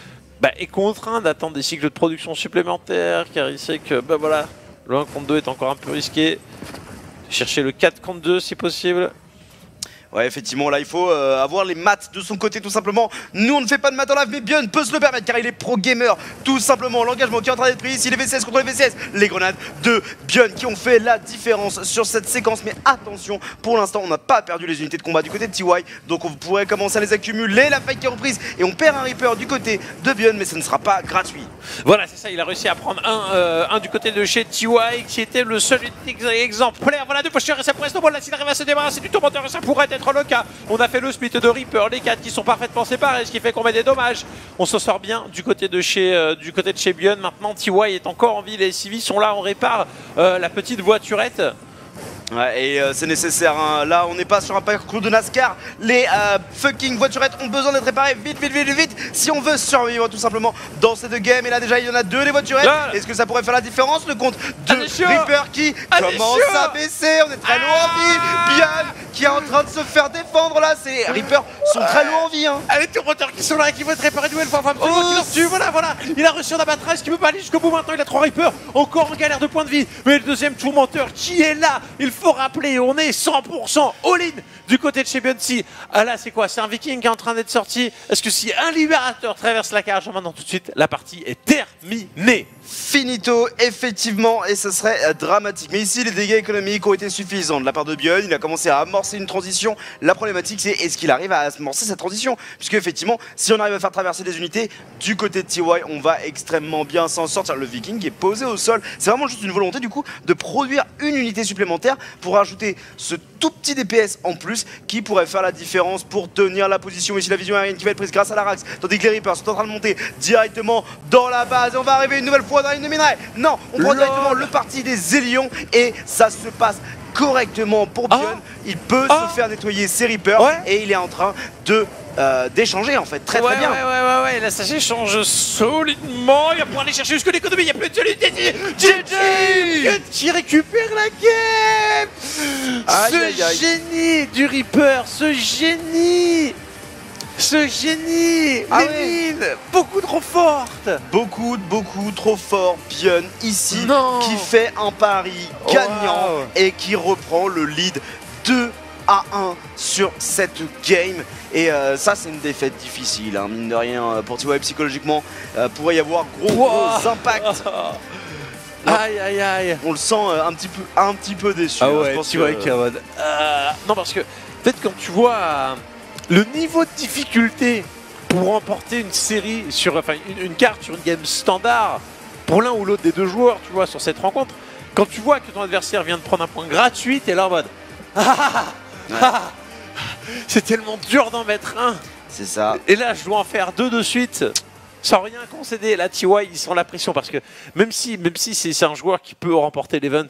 est contraint d'attendre des cycles de production supplémentaires, car il sait que bah voilà, le 1 contre 2 est encore un peu risqué. Chercher le 4 contre 2 si possible. Ouais, effectivement, là il faut avoir les maths de son côté tout simplement. Nous on ne fait pas de maths en live, mais Björn peut se le permettre car il est pro gamer tout simplement. L'engagement qui est en train d'être pris ici, les VCS contre les VCS, les grenades de Björn qui ont fait la différence sur cette séquence. Mais attention, pour l'instant on n'a pas perdu les unités de combat du côté de TY, donc on pourrait commencer à les accumuler. La fight qui est reprise et on perd un Reaper du côté de Björn, mais ce ne sera pas gratuit. Voilà, c'est ça, il a réussi à prendre un du côté de chez TY qui était le seul exemplaire. Voilà, deux postures et ça pourrait snowball là s'il arrive à se débarrasser du tourmenteur, ça pourrait être le cas. On a fait le split de Reaper, les 4 qui sont parfaitement séparés, ce qui fait qu'on met des dommages. On se sort bien du côté de chez Björn. Maintenant, TY est encore en vie, les CV sont là, on répare la petite voiturette. Ouais, et c'est nécessaire, hein. Là on n'est pas sur un parcours de NASCAR. Les fucking voiturettes ont besoin d'être réparées vite si on veut survivre tout simplement dans ces deux games. Et là déjà il y en a deux, les voiturettes. Est-ce que ça pourrait faire la différence? Le compte de Reaper qui commence à baisser. On est très loin en vie. Björn qui est en train de se faire défendre là. Ces Reapers sont très loin en vie, hein. Les tourmenteurs qui sont là et qui vont être réparés du fois absolument qui leur tue. Voilà, il a reçu un abattage qui peut pas aller jusqu'au bout. Maintenant il a 3 Reapers, encore en galère de points de vie. Mais le deuxième tourmenteur qui est là, il faut rappeler, on est 100% all-in du côté de chez Björn. Ah là c'est quoi? C'est un viking qui est en train d'être sorti. Est-ce que si un libérateur traverse la cage maintenant tout de suite, la partie est terminée? Finito, effectivement, et ce serait dramatique. Mais ici, les dégâts économiques ont été suffisants de la part de Björn. Il a commencé à amorcer une transition. La problématique, c'est est-ce qu'il arrive à amorcer cette transition? Puisque, effectivement, si on arrive à faire traverser des unités, du côté de TY, on va extrêmement bien s'en sortir. Le viking est posé au sol. C'est vraiment juste une volonté, du coup, de produire une unité supplémentaire pour ajouter ce tout petit DPS en plus qui pourrait faire la différence pour tenir la position. Ici, la vision aérienne qui va être prise grâce à la Rax. Tandis que les Reapers sont en train de monter directement dans la base. Et on va arriver une nouvelle fois dans une minerai. Non, on prend directement le parti des Zélions et ça se passe correctement pour Björn. Il peut se faire nettoyer ses Reapers et il est en train de d'échanger en fait très bien. Ouais, là ça s'échange solidement. Il va pouvoir aller chercher jusque l'économie. Il n'y a plus de solidité. GG qui récupère la game. Génie du Reaper, ce génie, Lénine, beaucoup trop forte. Beaucoup trop fort. Björn ici qui fait un pari gagnant et qui reprend le lead 2-1 sur cette game. Et ça c'est une défaite difficile, hein, mine de rien pour TY psychologiquement. Pourrait y avoir gros impacts. Aïe. On le sent un petit peu déçu. Ouais, TY qui est en mode non, parce que peut-être quand tu vois le niveau de difficulté pour remporter une série sur, une carte sur une game standard pour l'un ou l'autre des deux joueurs, tu vois, sur cette rencontre, quand tu vois que ton adversaire vient de prendre un point gratuit, t'es là en mode c'est tellement dur d'en mettre un. C'est ça. Et là, je dois en faire 2 de suite sans rien concéder. Là, TY, ils sont la pression parce que même si c'est un joueur qui peut remporter l'event,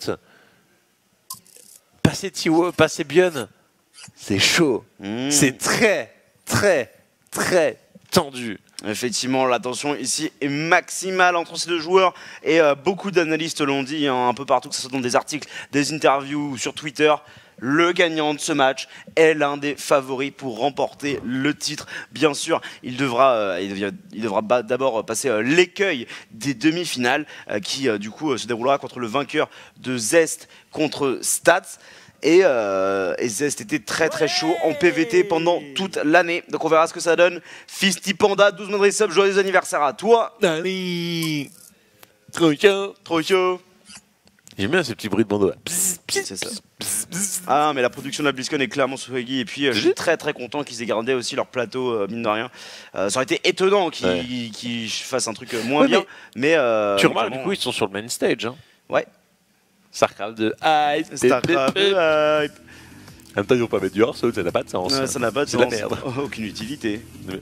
passer Björn, c'est chaud. C'est très tendu. Effectivement, la tension ici est maximale entre ces deux joueurs et beaucoup d'analystes l'ont dit hein, un peu partout, que ce soit dans des articles, des interviews ou sur Twitter. Le gagnant de ce match est l'un des favoris pour remporter le titre. Bien sûr, il devra d'abord passer l'écueil des demi-finales qui du coup se déroulera contre le vainqueur de Zest contre Stats. Et Zest était très très chaud en PVT pendant toute l'année. Donc on verra ce que ça donne. Fisty Panda, 12 mois de resub, joyeux anniversaire à toi. Allez, trop chaud. J'aime bien ces petits bruits de bandeau là. C'est ça. Ah mais la production de la BlizzCon est clairement swaggy et puis je suis très très content qu'ils aient gardé aussi leur plateau mine de rien. Ça aurait été étonnant qu'ils fassent un truc moins bien, mais tu remarques du coup ils sont sur le main stage. Hein. Ouais. Starcraft de hype. Starcraft de hype. En même temps ils vont pas mettre du Hearthstone, ça n'a pas de sens. Ouais, ça n'a pas de sens. sens. C'est de la merde. Aucune utilité.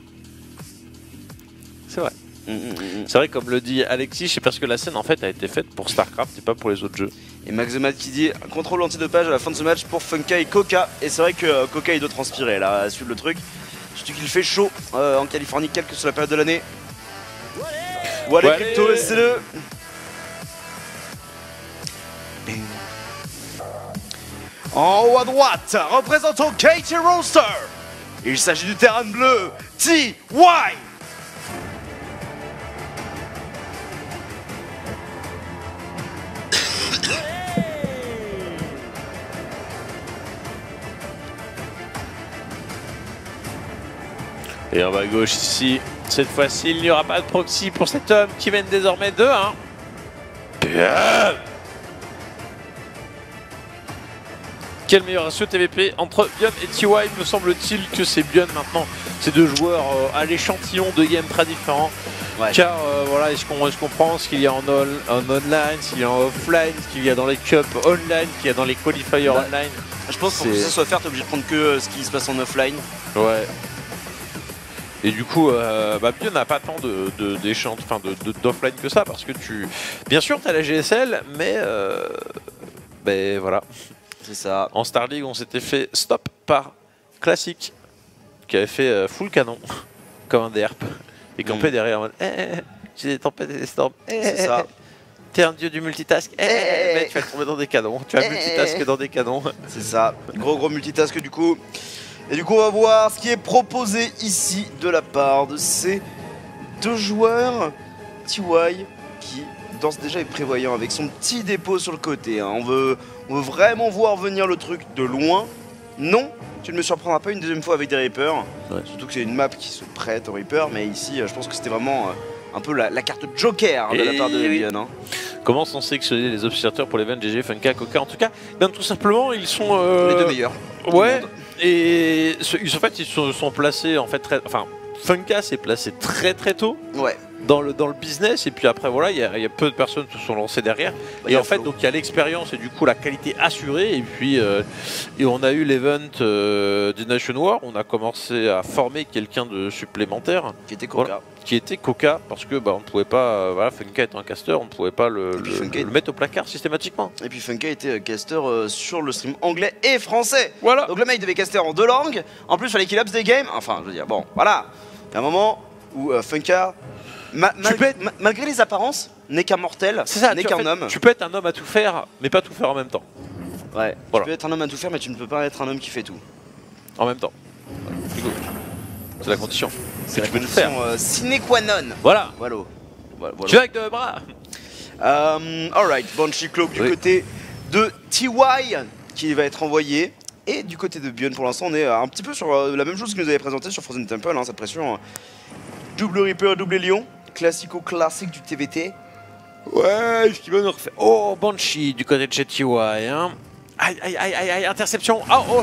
C'est vrai. C'est vrai, comme le dit Alexis, c'est parce que la scène en fait a été faite pour Starcraft et pas pour les autres jeux. Et Max the Mad qui dit contrôle antidopage à la fin de ce match pour Funka et Coca. Et c'est vrai que Coca il doit transpirer là à suivre le truc. Surtout qu'il fait chaud en Californie, quelle que soit la période de l'année. Voilà Crypto, c'est le. En haut à droite, représentant Katie Roaster. Il s'agit du terrain bleu, TY. Et en bas à gauche ici, cette fois-ci il n'y aura pas de proxy pour cet homme qui mène désormais 2-1. Bien. Quel meilleur ratio TVP entre Bion et TY? Me semble-t-il que c'est Bion maintenant. Ces deux joueurs à l'échantillon de games très différents. Ouais. Car voilà, est-ce qu'on prend ce qu'il y a en online, ce qu'il y a en offline, ce qu'il y a dans les cups online, ce qu'il y a dans les qualifiers online. Je pense que pour que ça soit faire, t'es obligé de prendre que ce qui se passe en offline. Ouais. Et du coup, Bion n'a pas tant d'offline que ça parce que bien sûr, t'as la GSL, mais ben voilà. C'est ça. En Star League, on s'était fait stop par Classic, qui avait fait full canon, comme un DRP, et campé derrière en mode j'ai des tempêtes et des storms. C'est ça. T'es un dieu du multitask. Mais tu vas tomber dans des canons. Tu vas multitask dans des canons. C'est ça. Gros multitask du coup. Et du coup, on va voir ce qui est proposé ici de la part de ces deux joueurs. TY qui danse déjà et prévoyant avec son petit dépôt sur le côté. Hein. On veut vraiment voir venir le truc de loin. Non, tu ne me surprendras pas une deuxième fois avec des Reapers. Ouais. Surtout que c'est une map qui se prête aux Reapers. Mais ici, je pense que c'était vraiment un peu la carte Joker de la part de Bion. Hein. Comment sont sélectionnés les observateurs pour l'event GG, Funka, Coca? En tout cas, tout simplement, ils sont... les deux meilleurs. Ouais, et en fait, ils se sont placés en fait Funka s'est placé très très tôt. Ouais. Dans le business, et puis après voilà, il y a peu de personnes qui se sont lancées derrière. Et en fait, donc il y a l'expérience et du coup la qualité assurée. Et puis et on a eu l'event des Nation War. On a commencé à former quelqu'un de supplémentaire qui était Coca. Voilà, qui était Coca parce que on ne pouvait pas, voilà, Funka étant un caster, on ne pouvait pas le mettre au placard systématiquement. Et puis Funka était caster sur le stream anglais et français. Voilà. Donc le mec devait caster en 2 langues. En plus, il fallait qu'il ups des games. Enfin, je veux dire, bon, voilà. Il y a un moment où Funka, malgré les apparences, n'est qu'un mortel, n'est qu'un homme. Tu peux être un homme à tout faire, mais pas tout faire en même temps. Ouais, voilà. Tu peux être un homme à tout faire, mais tu ne peux pas être un homme qui fait tout. En même temps. Ouais. C'est la condition. C'est la condition sine qua non. Voilà. Voilà. Tu as avec 2 bras. Alright, Banshee Cloak du côté de TY qui va être envoyé. Et du côté de Bion, pour l'instant, on est un petit peu sur la même chose que nous avait présenté sur Frozen Temple, hein, cette pression. Double Reaper, double Lion, classique du TVT. Ouais, ce qui va nous refaire. Oh, Banshee du côté de chez TY. Hein. Aïe, interception.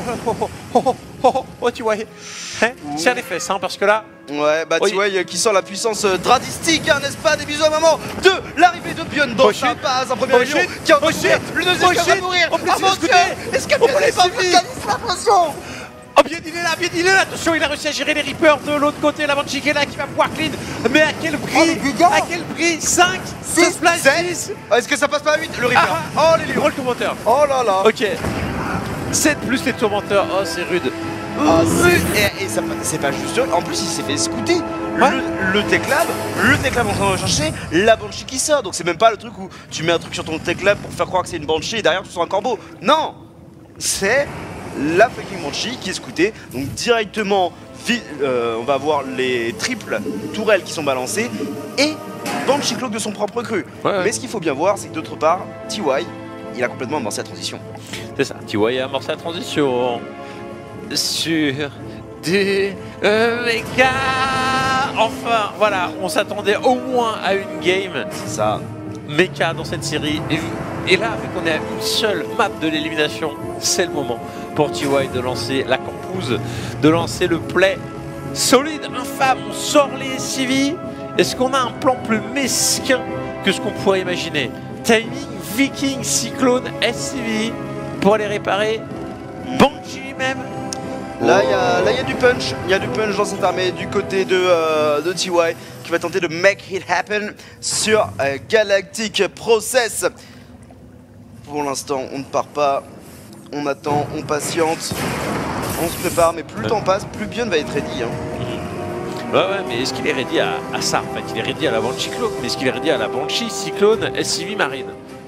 Oh, TY. Hein, serre les fesses, hein, parce que là. Ouais, TY qui sent la puissance dradistique, hein, n'est-ce pas? Des bisous à maman de l'arrivée de Bion dans sa base. Un premier Lion qui a mourir, le deuxième qui va mourir. Est-ce qu'il n'est pas l'impression? Oh, bien il est là, attention, il a réussi à gérer les Reapers de l'autre côté, la Banshee qui est là, qui va pouvoir clean, mais à quel prix? 5, 6, 6. Est-ce que ça passe pas à 8? Le Reaper. Oh, les Lions. Le tourmenteur. Oh là là. Ok. 7 plus les tourmenteurs, oh c'est rude. Et c'est pas juste, en plus il s'est fait scouter. le Tech Lab en train de rechercher la Banshee qui sort. Donc c'est même pas le truc où tu mets un truc sur ton Tech Lab pour faire croire que c'est une Banshee et derrière tu sors un corbeau. Non, c'est la fucking Banshee qui est scoutée. Donc directement, on va avoir les triples tourelles qui sont balancées et Banshee Cloak de son propre cru. Mais ce qu'il faut bien voir, c'est que d'autre part, TY, il a complètement amorcé la transition. C'est ça, TY a amorcé la transition sur du méca. Enfin, voilà, on s'attendait au moins à une game. C'est ça. Méca dans cette série. Et là, vu qu'on est à une seule map de l'élimination, c'est le moment pour TY de lancer la campouse, de lancer le play solide, infâme. On sort les SCV. Est-ce qu'on a un plan plus mesquin que ce qu'on pourrait imaginer? Timing, Viking, Cyclone, SCV pour aller réparer Banshee même. Là, il y a du punch. Il y a du punch dans cette armée du côté de TY qui va tenter de make it happen sur Galactic Process. Pour l'instant, on ne part pas. On attend, on patiente. On se prépare, mais plus le temps passe, plus Björn va être ready. Ouais, mais est-ce qu'il est ready à ça en fait? Il est ready à la Banshee Cloak, mais est-ce qu'il est ready à la Banshee, Cyclone, SCV, Marine?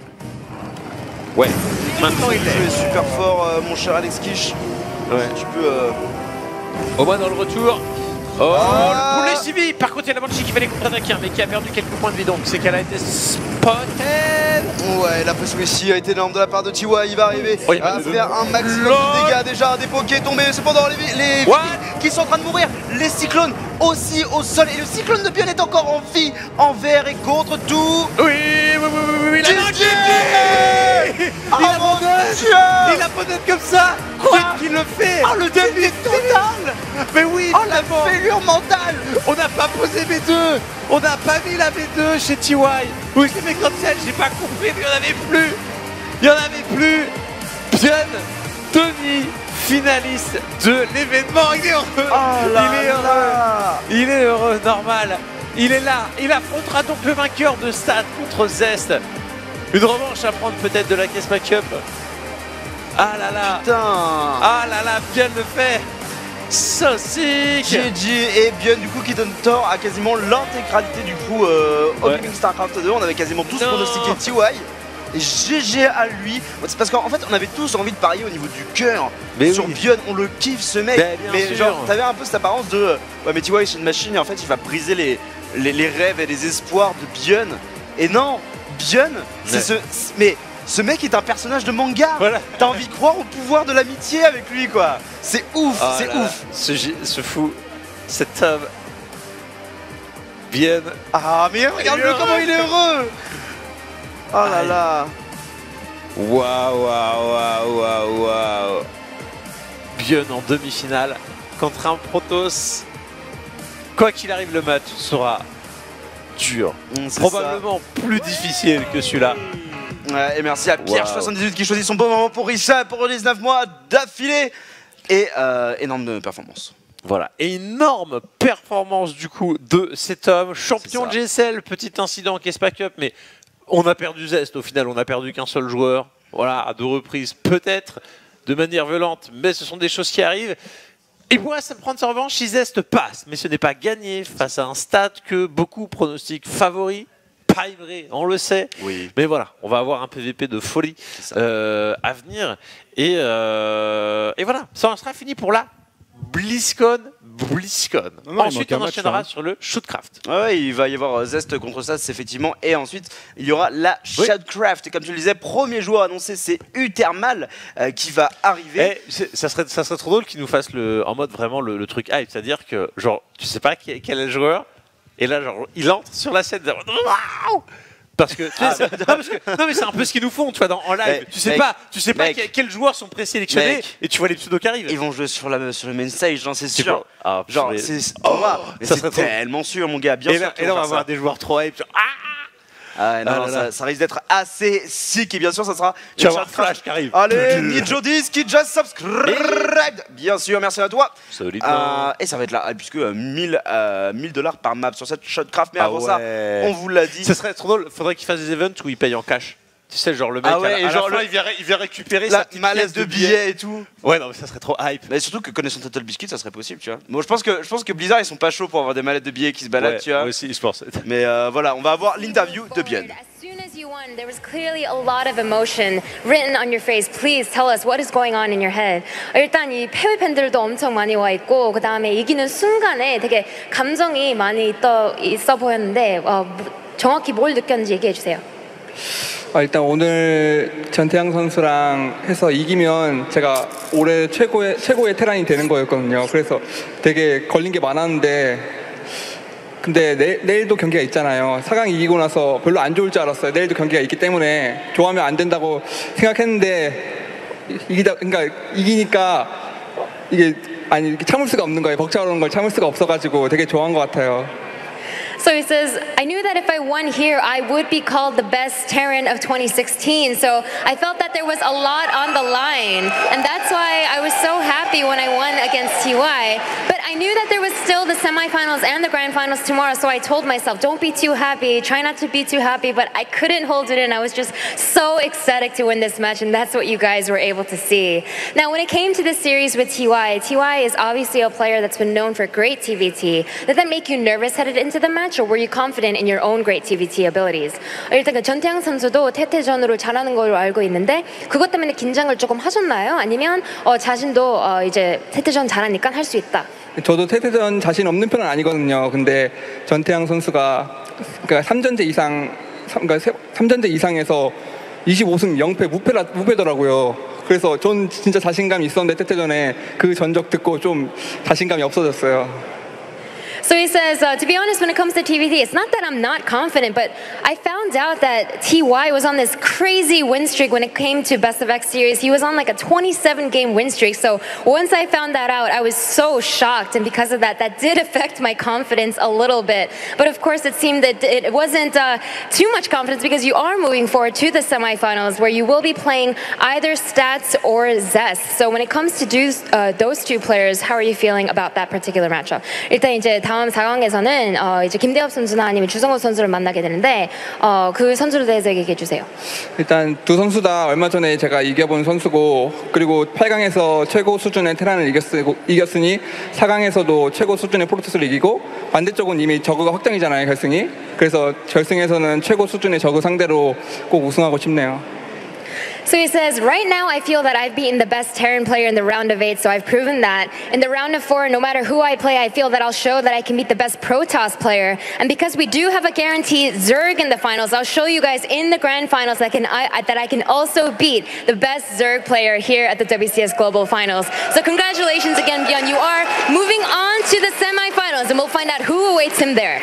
Ouais, maintenant il Tu est. es super fort, mon cher Alex Kish. Ouais. Tu peux. Au moins dans le retour. Oh, Ah. le poulet SCV. Par contre, il y a la Banshee qui va les contre-attaquer, mais qui a perdu quelques points de vie, donc c'est qu'elle a été spotted. Ouais, la pression ici a été énorme de la part de TY. Il va arriver Oh, il y a à pas de- faire un maximum Lol. de dégâts. Déjà, des pokés tombés. Cependant, les What? Vikings qui sont en train de mourir. Les cyclones aussi au sol. Et le cyclone de Björn est encore en vie, envers et contre tout. Oui, la GG. Banshee. Oh mon Dieu! Il abandonne comme ça. Quoi? Qui le fait? Oh, le défi total! Mais oui, Oh, la évidemment. fêlure mentale! On n'a pas posé V2. On n'a pas mis la V2 chez TY. Oui, je l'ai fait cancel, j'ai pas compris, mais il n'y en avait plus. Il n'y en avait plus. Björn, demi-finaliste de l'événement. Il est heureux. Oh là il est heureux. là. Il est heureux, normal. Il est là. Il affrontera donc le vainqueur de Stade contre Zest. Une revanche à prendre peut-être de la Kesma Cup. Ah là là. Putain! Ah là là, Björn le fait. Saucique. GG et Björn du coup qui donne tort à quasiment l'intégralité du coup Opening StarCraft 2. On avait quasiment tous Non. pronostiqué TY. Et GG à lui. C'est parce qu'en fait on avait tous envie de parier au niveau du cœur Mais sur oui. Björn. On le kiffe ce mec. Ben, bien mais sûr. genre t'avais un peu cette apparence de ouais mais TY c'est une machine et en fait il va briser les rêves et les espoirs de Björn. Et non, Björn c'est Ouais. mais ce mec est un personnage de manga. Voilà. T'as envie de croire au pouvoir de l'amitié avec lui quoi. C'est ouf, Ah c'est là ouf. là, ce fou, cet homme, bien. Ah mais regarde-le heureux. comment il est heureux. Oh là Aïe. là. Waouh. Björn en demi-finale contre un Protoss. Quoi qu'il arrive, le match sera dur. C'est Probablement plus difficile que celui-là. ça. Ouais, et merci à Pierre78 Wow. qui choisit son bon moment pour Richard pour 19 mois d'affilée. Et énorme performance. Voilà, énorme performance du coup de cet homme, champion de C'est GSL, petit incident Kespa Cup, mais on a perdu Zest au final, on a perdu qu'un seul joueur, voilà, à 2 reprises peut-être, de manière violente, mais ce sont des choses qui arrivent. Et pourrait ça prendre sa revanche si Zest passe, mais ce n'est pas gagné face à un stade que beaucoup pronostiquent favori, pas vrai, on le sait. Oui. Mais voilà, on va avoir un PVP de folie C'est à venir. Et voilà, ça en sera fini pour la BlizzCon. Non, non, il Ensuite, manque un on match, enchaînera là. sur le Shootcraft. Ouais, il va y avoir Zest contre ça, c'est effectivement. Et ensuite, il y aura la Oui. Shadcraft. Et comme tu le disais, premier joueur annoncé, c'est Uthermal qui va arriver. Ça serait trop drôle qu'ils nous fassent en mode vraiment le truc hype, c'est-à-dire que genre tu sais pas quel est le joueur et là genre il entre sur la scène. Waouh. Parce que, tu sais, non mais c'est un peu ce qu'ils nous font, tu vois, en live. Mais, tu sais pas mec. quels joueurs sont présélectionnés Mec. et tu vois les pseudos qui arrivent. Ils vont jouer sur le main stage, j'en sais C'est sûr. quoi Ah, Genre, purée. c'est pour moi, mais ça c'est serait trop- tellement sûr, mon gars. Bien et sûr. là, qu'ils et là, vont on va faire avoir ça. des joueurs trop hype. Genre, Ah ouais, non, Ah non, là là. ça risque d'être assez sick et bien sûr ça sera tu vas une voir Shadcraft. Flash qui arrive. Allez, Nijodis qui just subscribed. Bien sûr, merci à toi. Solidement. Et ça va être là, puisque 1000 $, par map sur cette Shotcraft. Mais Ah avant ça, ouais. on vous l'a dit. Ce serait trop drôle, faudrait qu'ils fassent des events où ils payent en cash. Tu sais, genre le mec, Ah ouais, à et la genre fin, le- il vient récupérer La sa petite mallette pièce de billets et tout. Ouais, non, mais ça serait trop hype. Mais surtout que connaissant Total Biscuit, ça serait possible, tu vois. Bon, je pense que Blizzard, ils sont pas chauds pour avoir des mallettes de billets qui se baladent, Ouais, tu vois. moi aussi, je pense. Mais voilà, on va avoir l'interview de Björn. As soon as you won, there was clearly a lot of emotion written on your face. Please tell us what is going on in your head. 일단 이 패배 팬들도 엄청 많이 와 있고 그 다음에 이기는 순간에 되게 감정이 많이 있어 보였는데 정확히 뭘 느꼈는지 얘기해 주세요. 일단 오늘 전태양 선수랑 해서 이기면 제가 올해 최고의 테란이 되는 거였거든요. 그래서 되게 걸린 게 많았는데 근데 내일도 경기가 있잖아요. 4강 이기고 나서 별로 안 좋을 줄 알았어요. 내일도 경기가 있기 때문에 좋아하면 안 된다고 생각했는데 그러니까 이기니까 이게 참을 수가 없는 거예요. 벅차오르는 걸 참을 수가 없어가지고 되게 좋아한 것 같아요. So he says, I knew that if I won here, I would be called the best Terran of 2016. So I felt that there was a lot on the line. And that's why I was so happy when I won against TY. But I knew that there was still the semifinals and the grand finals tomorrow. So I told myself, don't be too happy. Try not to be too happy. But I couldn't hold it in. I was just so ecstatic to win this match. And that's what you guys were able to see. Now, when it came to this series with TY is obviously a player that's been known for great TVT. Did that make you nervous headed into the match? Or were you confident in your own great TVT abilities? 일단 그 전태양 선수도 태태전으로 잘하는 걸로 알고 있는데 그것 때문에 긴장을 조금 하셨나요? 아니면 자신도 이제 태태전 잘하니까 할 수 있다. 저도 태태전 자신 없는 편은 아니거든요. 근데 전태양 선수가 그러니까 3전제 이상에서 25승 0패 무패더라고요. 그래서 전 진짜 자신감이 있었는데 태태전에 그 전적 듣고 좀 자신감이 없어졌어요. So he says, to be honest, when it comes to TVT, it's not that I'm not confident, but I found out that TY was on this crazy win streak when it came to Best of X series. He was on like a 27-game win streak. So once I found that out, I was so shocked. And because of that, that did affect my confidence a little bit. But of course, it seemed that it wasn't too much confidence because you are moving forward to the semifinals where you will be playing either Stats or Zest. So when it comes to those two players, how are you feeling about that particular matchup? 일단 이제 다음 4강에서는 이제 김대엽 선수나 아니면 주성호 선수를 만나게 되는데 그 선수에 대해서 얘기해 주세요. 일단 두 선수 다 얼마 전에 제가 이겨본 선수고 그리고 8강에서 최고 수준의 테란을 이겼으니 4강에서도 최고 수준의 프로토스를 이기고 반대쪽은 이미 저그가 확정이잖아요, 결승이. 그래서 결승에서는 최고 수준의 저그 상대로 꼭 우승하고 싶네요. So he says, right now I feel that I've beaten the best Terran player in the round of 8, so I've proven that. In the round of 4, no matter who I play, I feel that I'll show that I can beat the best Protoss player. And because we do have a guaranteed Zerg in the finals, I'll show you guys in the grand finals that I can also beat the best Zerg player here at the WCS Global Finals. So congratulations again, Björn. You are moving on to the semifinals, and we'll find out who awaits him there.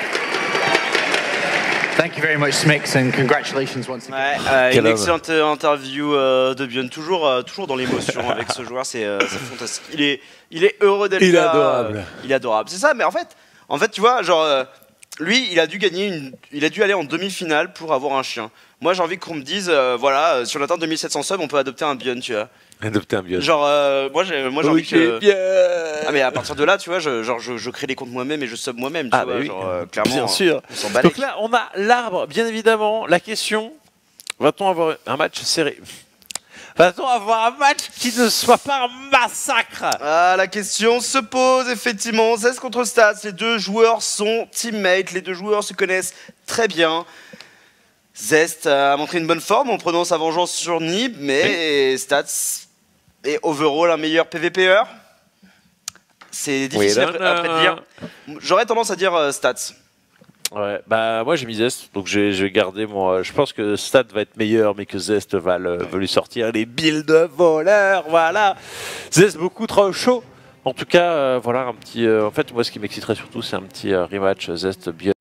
Thank you very much, Smix, and congratulations once again. Une excellente interview de Björn, toujours dans l'émotion avec ce joueur, c'est fantastique. Il est heureux d'être là. Il est adorable. Il est adorable. C'est ça, mais en fait, tu vois, genre, lui, il a dû aller en demi-finale pour avoir un chien. Moi, j'ai envie qu'on me dise, voilà, si on atteint 2700 subs, on peut adopter un Björn, tu vois. Adopter un Björn. Genre, moi j'ai envie que. Ah, mais à partir de là, tu vois, je crée les comptes moi-même et je sub moi-même, tu vois. oui. Genre, clairement, bien sûr. on s'en bat. Donc là, on a l'arbre, bien évidemment. La question, va-t-on avoir un match serré? Va-t-on avoir un match qui ne soit pas un massacre? Ah, la question se pose effectivement. Zest contre Stats, les deux joueurs sont teammates, les deux joueurs se connaissent très bien. Zest a montré une bonne forme en prenant sa vengeance sur Nib, mais Stats est overall un meilleur PVPer. C'est difficile après de dire. J'aurais tendance à dire Stats. Ouais, bah moi j'ai mis Zest, donc je vais garder moi. Je pense que Stat va être meilleur, mais que Zest va lui sortir les builds de voleurs. Voilà, Zest beaucoup trop chaud. En tout cas, voilà un petit. En fait, moi ce qui m'exciterait surtout, c'est un petit rematch Zest bien.